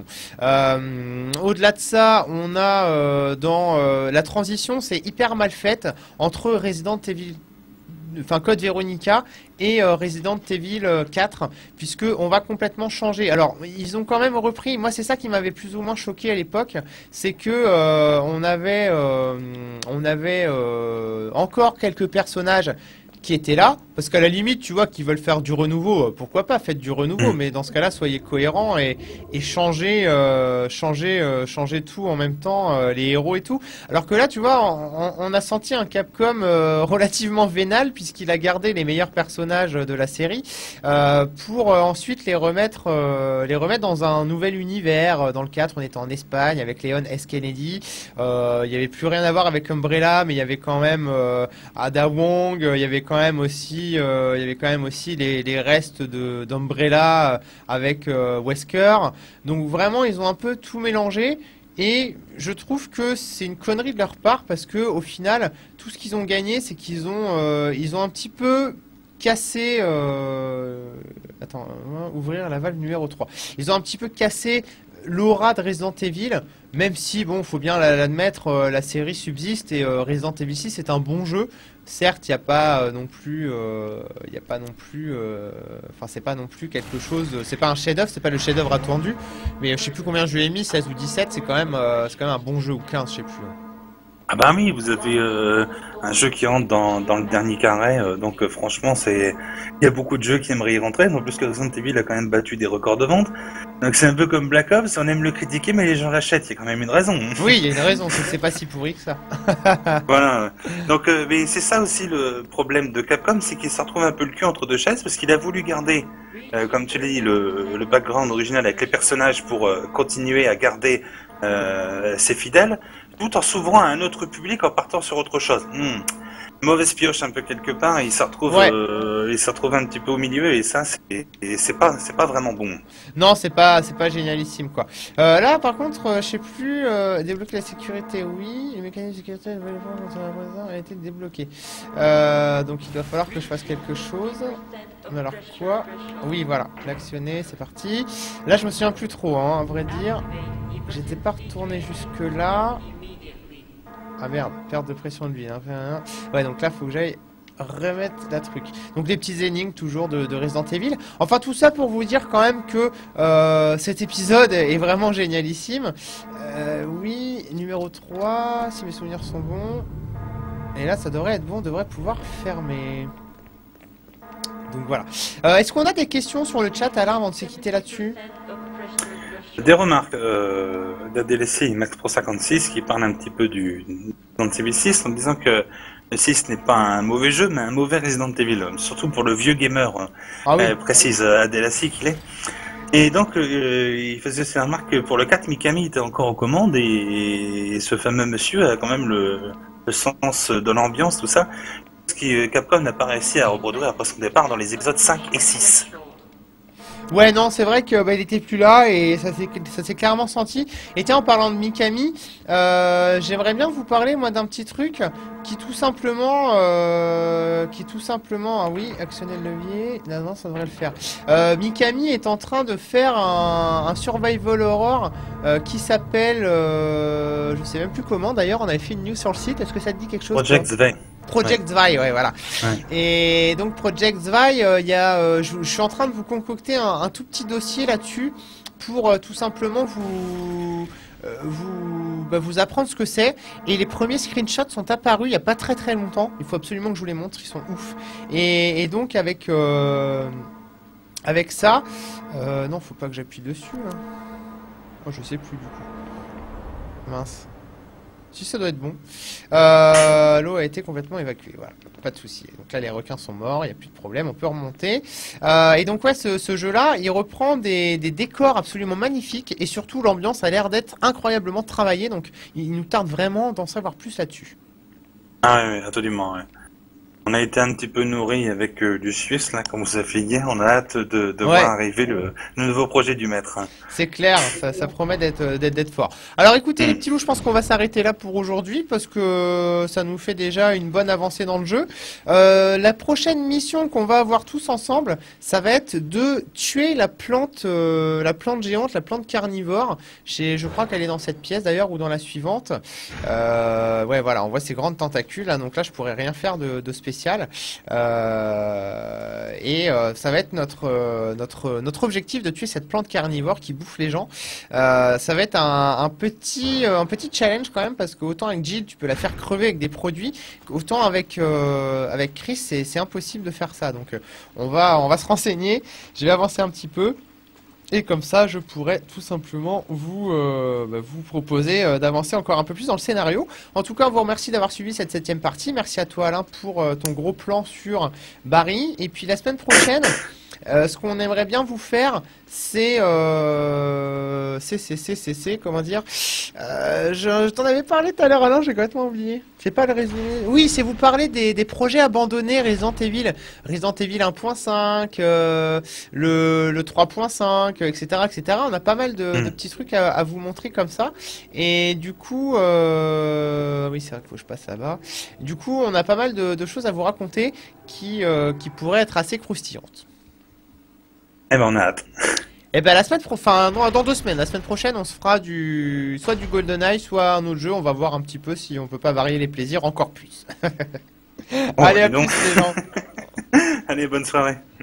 Euh, au-delà de ça, on a euh, dans euh, la transition, c'est hyper mal faite entre Resident Evil, enfin Code Veronica et euh, Resident Evil quatre, puisque on va complètement changer. Alors ils ont quand même repris, moi c'est ça qui m'avait plus ou moins choqué à l'époque, c'est que euh, on avait euh, on avait euh, encore quelques personnages qui étaient là, parce qu'à la limite, tu vois, qu'ils veulent faire du renouveau, pourquoi pas, faites du renouveau, mais dans ce cas-là, soyez cohérents et, et changez, euh, changez, euh, changez tout en même temps, euh, les héros et tout. Alors que là, tu vois, on, on a senti un Capcom euh, relativement vénal, puisqu'il a gardé les meilleurs personnages de la série, euh, pour euh, ensuite les remettre, euh, les remettre dans un nouvel univers. Dans le quatre, on était en Espagne avec Leon S. Kennedy, euh, il y avait plus rien à voir avec Umbrella, mais il y avait quand même euh, Ada Wong, il y avait quand même aussi euh, il y avait quand même aussi les, les restes de d'Umbrella avec euh, Wesker. Donc vraiment ils ont un peu tout mélangé et je trouve que c'est une connerie de leur part parce que au final tout ce qu'ils ont gagné c'est qu'ils ont euh, ils ont un petit peu cassé euh... attends euh, ouvrir la valve numéro trois, ils ont un petit peu cassé l'aura de Resident Evil, même si bon faut bien l'admettre, euh, la série subsiste et euh, Resident Evil six est un bon jeu. Certes, il n'y a pas euh, non plus, il euh, y a pas non plus, enfin euh, c'est pas non plus quelque chose, c'est pas un chef-d'œuvre, c'est pas le chef-d'œuvre attendu, mais je sais plus combien je lui ai mis, seize ou dix-sept, c'est quand même, euh, c'est quand même un bon jeu, ou quinze, je sais plus. Ah bah oui, vous avez euh, un jeu qui rentre dans, dans le dernier carré, euh, donc euh, franchement c'est, il y a beaucoup de jeux qui aimeraient y rentrer, non plus que Resident Evil a quand même battu des records de vente, donc c'est un peu comme Black Ops, on aime le critiquer mais les gens l'achètent, il y a quand même une raison. Oui, il y a une raison, c'est pas si pourri que ça. Voilà, donc euh, mais c'est ça aussi le problème de Capcom, c'est qu'il se retrouve un peu le cul entre deux chaises, parce qu'il a voulu garder, euh, comme tu l'as dit, le, le background original avec les personnages pour euh, continuer à garder euh, ses fidèles, tout en s'ouvrant à un autre public en partant sur autre chose. Hmm. mauvaise pioche un peu quelque part, et il se retrouve, Ouais. euh, il se retrouve un petit peu au milieu, et ça, c'est et c'est pas, c'est pas vraiment bon. Non, c'est pas, c'est pas génialissime quoi. Euh, là, par contre, euh, je sais plus. Euh, débloquer la sécurité, oui. Le mécanisme de sécurité a été débloqué. Euh, donc, il va falloir que je fasse quelque chose. Mais alors quoi? Oui, voilà. L'actionner, c'est parti. Là, je me souviens plus trop, hein, à vrai dire. J'étais pas retourné jusque là. Ah merde, perte de pression de vie. Hein. Ouais, donc là, faut que j'aille remettre la truc. Donc des petits énigmes toujours de, de Resident Evil. Enfin tout ça pour vous dire quand même que euh, cet épisode est vraiment génialissime. Euh, oui, numéro trois, si mes souvenirs sont bons. Et là ça devrait être bon, on devrait pouvoir fermer. Donc voilà. Euh, Est-ce qu'on a des questions sur le chat Alain avant de se quitter là-dessus? Des remarques euh, d'un D L C Max Pro cinquante-six qui parle un petit peu du Resident Evil six en disant que le six n'est pas un mauvais jeu mais un mauvais Resident Evil, surtout pour le vieux gamer, Ah oui. euh, précise A D L C qu'il est. Et donc euh, il faisait aussi la remarque que pour le quatre, Mikami était encore aux commandes et, et ce fameux monsieur a quand même le, le sens de l'ambiance, tout ça, ce qui Capcom n'a pas réussi à reproduire après son départ dans les épisodes cinq et six. Ouais, non, c'est vrai que bah, il était plus là et ça s'est ça s'est clairement senti. Et tiens, en parlant de Mikami, euh, j'aimerais bien vous parler moi d'un petit truc qui tout simplement, euh, qui tout simplement, ah oui, actionner le levier, non, non, ça devrait le faire. Euh, Mikami est en train de faire un, un survival horror euh, qui s'appelle, euh, je sais même plus comment. D'ailleurs, on avait fait une news sur le site. Est-ce que ça te dit quelque chose? Project Zwei. Project Zwei, ouais, voilà. Ouais. Et donc Project Zwei, euh, il y a, euh, je, je suis en train de vous concocter un, un tout petit dossier là-dessus pour euh, tout simplement vous, euh, vous, bah, vous apprendre ce que c'est. Et les premiers screenshots sont apparus il n'y a pas très très longtemps. Il faut absolument que je vous les montre, ils sont ouf. Et, et donc avec euh, avec ça, euh, non, faut pas que j'appuie dessus. Hein. Oh, je sais plus du coup. Mince. Si ça doit être bon. Euh, L'eau a été complètement évacuée. Voilà, pas de souci. Donc là, les requins sont morts, il n'y a plus de problème, on peut remonter. Euh, et donc ouais, ce, ce jeu-là, il reprend des, des décors absolument magnifiques et surtout l'ambiance a l'air d'être incroyablement travaillée. Donc il nous tarde vraiment d'en savoir plus là-dessus. Ah oui, absolument. Ouais. On a été un petit peu nourri avec euh, du Suisse, là, comme vous avez fait hier. On a hâte de, de Ouais. voir arriver le, le nouveau projet du maître. Hein. C'est clair, ça, ça promet d'être d'être d'être fort. Alors écoutez Mm. les petits loups, je pense qu'on va s'arrêter là pour aujourd'hui parce que ça nous fait déjà une bonne avancée dans le jeu. Euh, la prochaine mission qu'on va avoir tous ensemble, ça va être de tuer la plante, euh, la plante géante, la plante carnivore. Chez, je crois qu'elle est dans cette pièce d'ailleurs ou dans la suivante. Euh, ouais voilà, on voit ces grandes tentacules là, donc là je pourrais rien faire de, de spécial. Euh, et euh, ça va être notre, euh, notre, notre objectif de tuer cette plante carnivore qui bouffe les gens. Euh, ça va être un, un, petit, euh, un petit challenge quand même parce que autant avec Jill tu peux la faire crever avec des produits, autant avec, euh, avec Chris c'est impossible de faire ça. Donc euh, on, va, on va se renseigner, je vais avancer un petit peu. Et comme ça, je pourrais tout simplement vous, euh, bah, vous proposer euh, d'avancer encore un peu plus dans le scénario. En tout cas, on vous remercie d'avoir suivi cette septième partie. Merci à toi Alain pour euh, ton gros plan sur Barry. Et puis la semaine prochaine, euh, ce qu'on aimerait bien vous faire, c'est... Euh, c'est, c'est, c'est, c'est, c'est, comment dire euh, Je, je t'en avais parlé tout à l'heure Alain, j'ai complètement oublié. C'est pas le résumé. Oui, c'est vous parler des, des projets abandonnés Resident Evil. Resident Evil un point cinq, euh, le, le trois point cinq, et cetera, et cetera. On a pas mal de, Mm. de petits trucs à, à vous montrer comme ça. Et du coup, euh, oui, c'est vrai qu'il faut que je passe là-bas. Du coup, on a pas mal de, de choses à vous raconter qui, euh, qui pourraient être assez croustillantes. Eh ben, on a hâte. Et ben la semaine pro... enfin dans, dans deux semaines, la semaine prochaine, on se fera du soit du GoldenEye, soit un autre jeu. On va voir un petit peu si on peut pas varier les plaisirs encore plus. Bon, Allez, à dis donc. plus les gens. Allez, bonne soirée.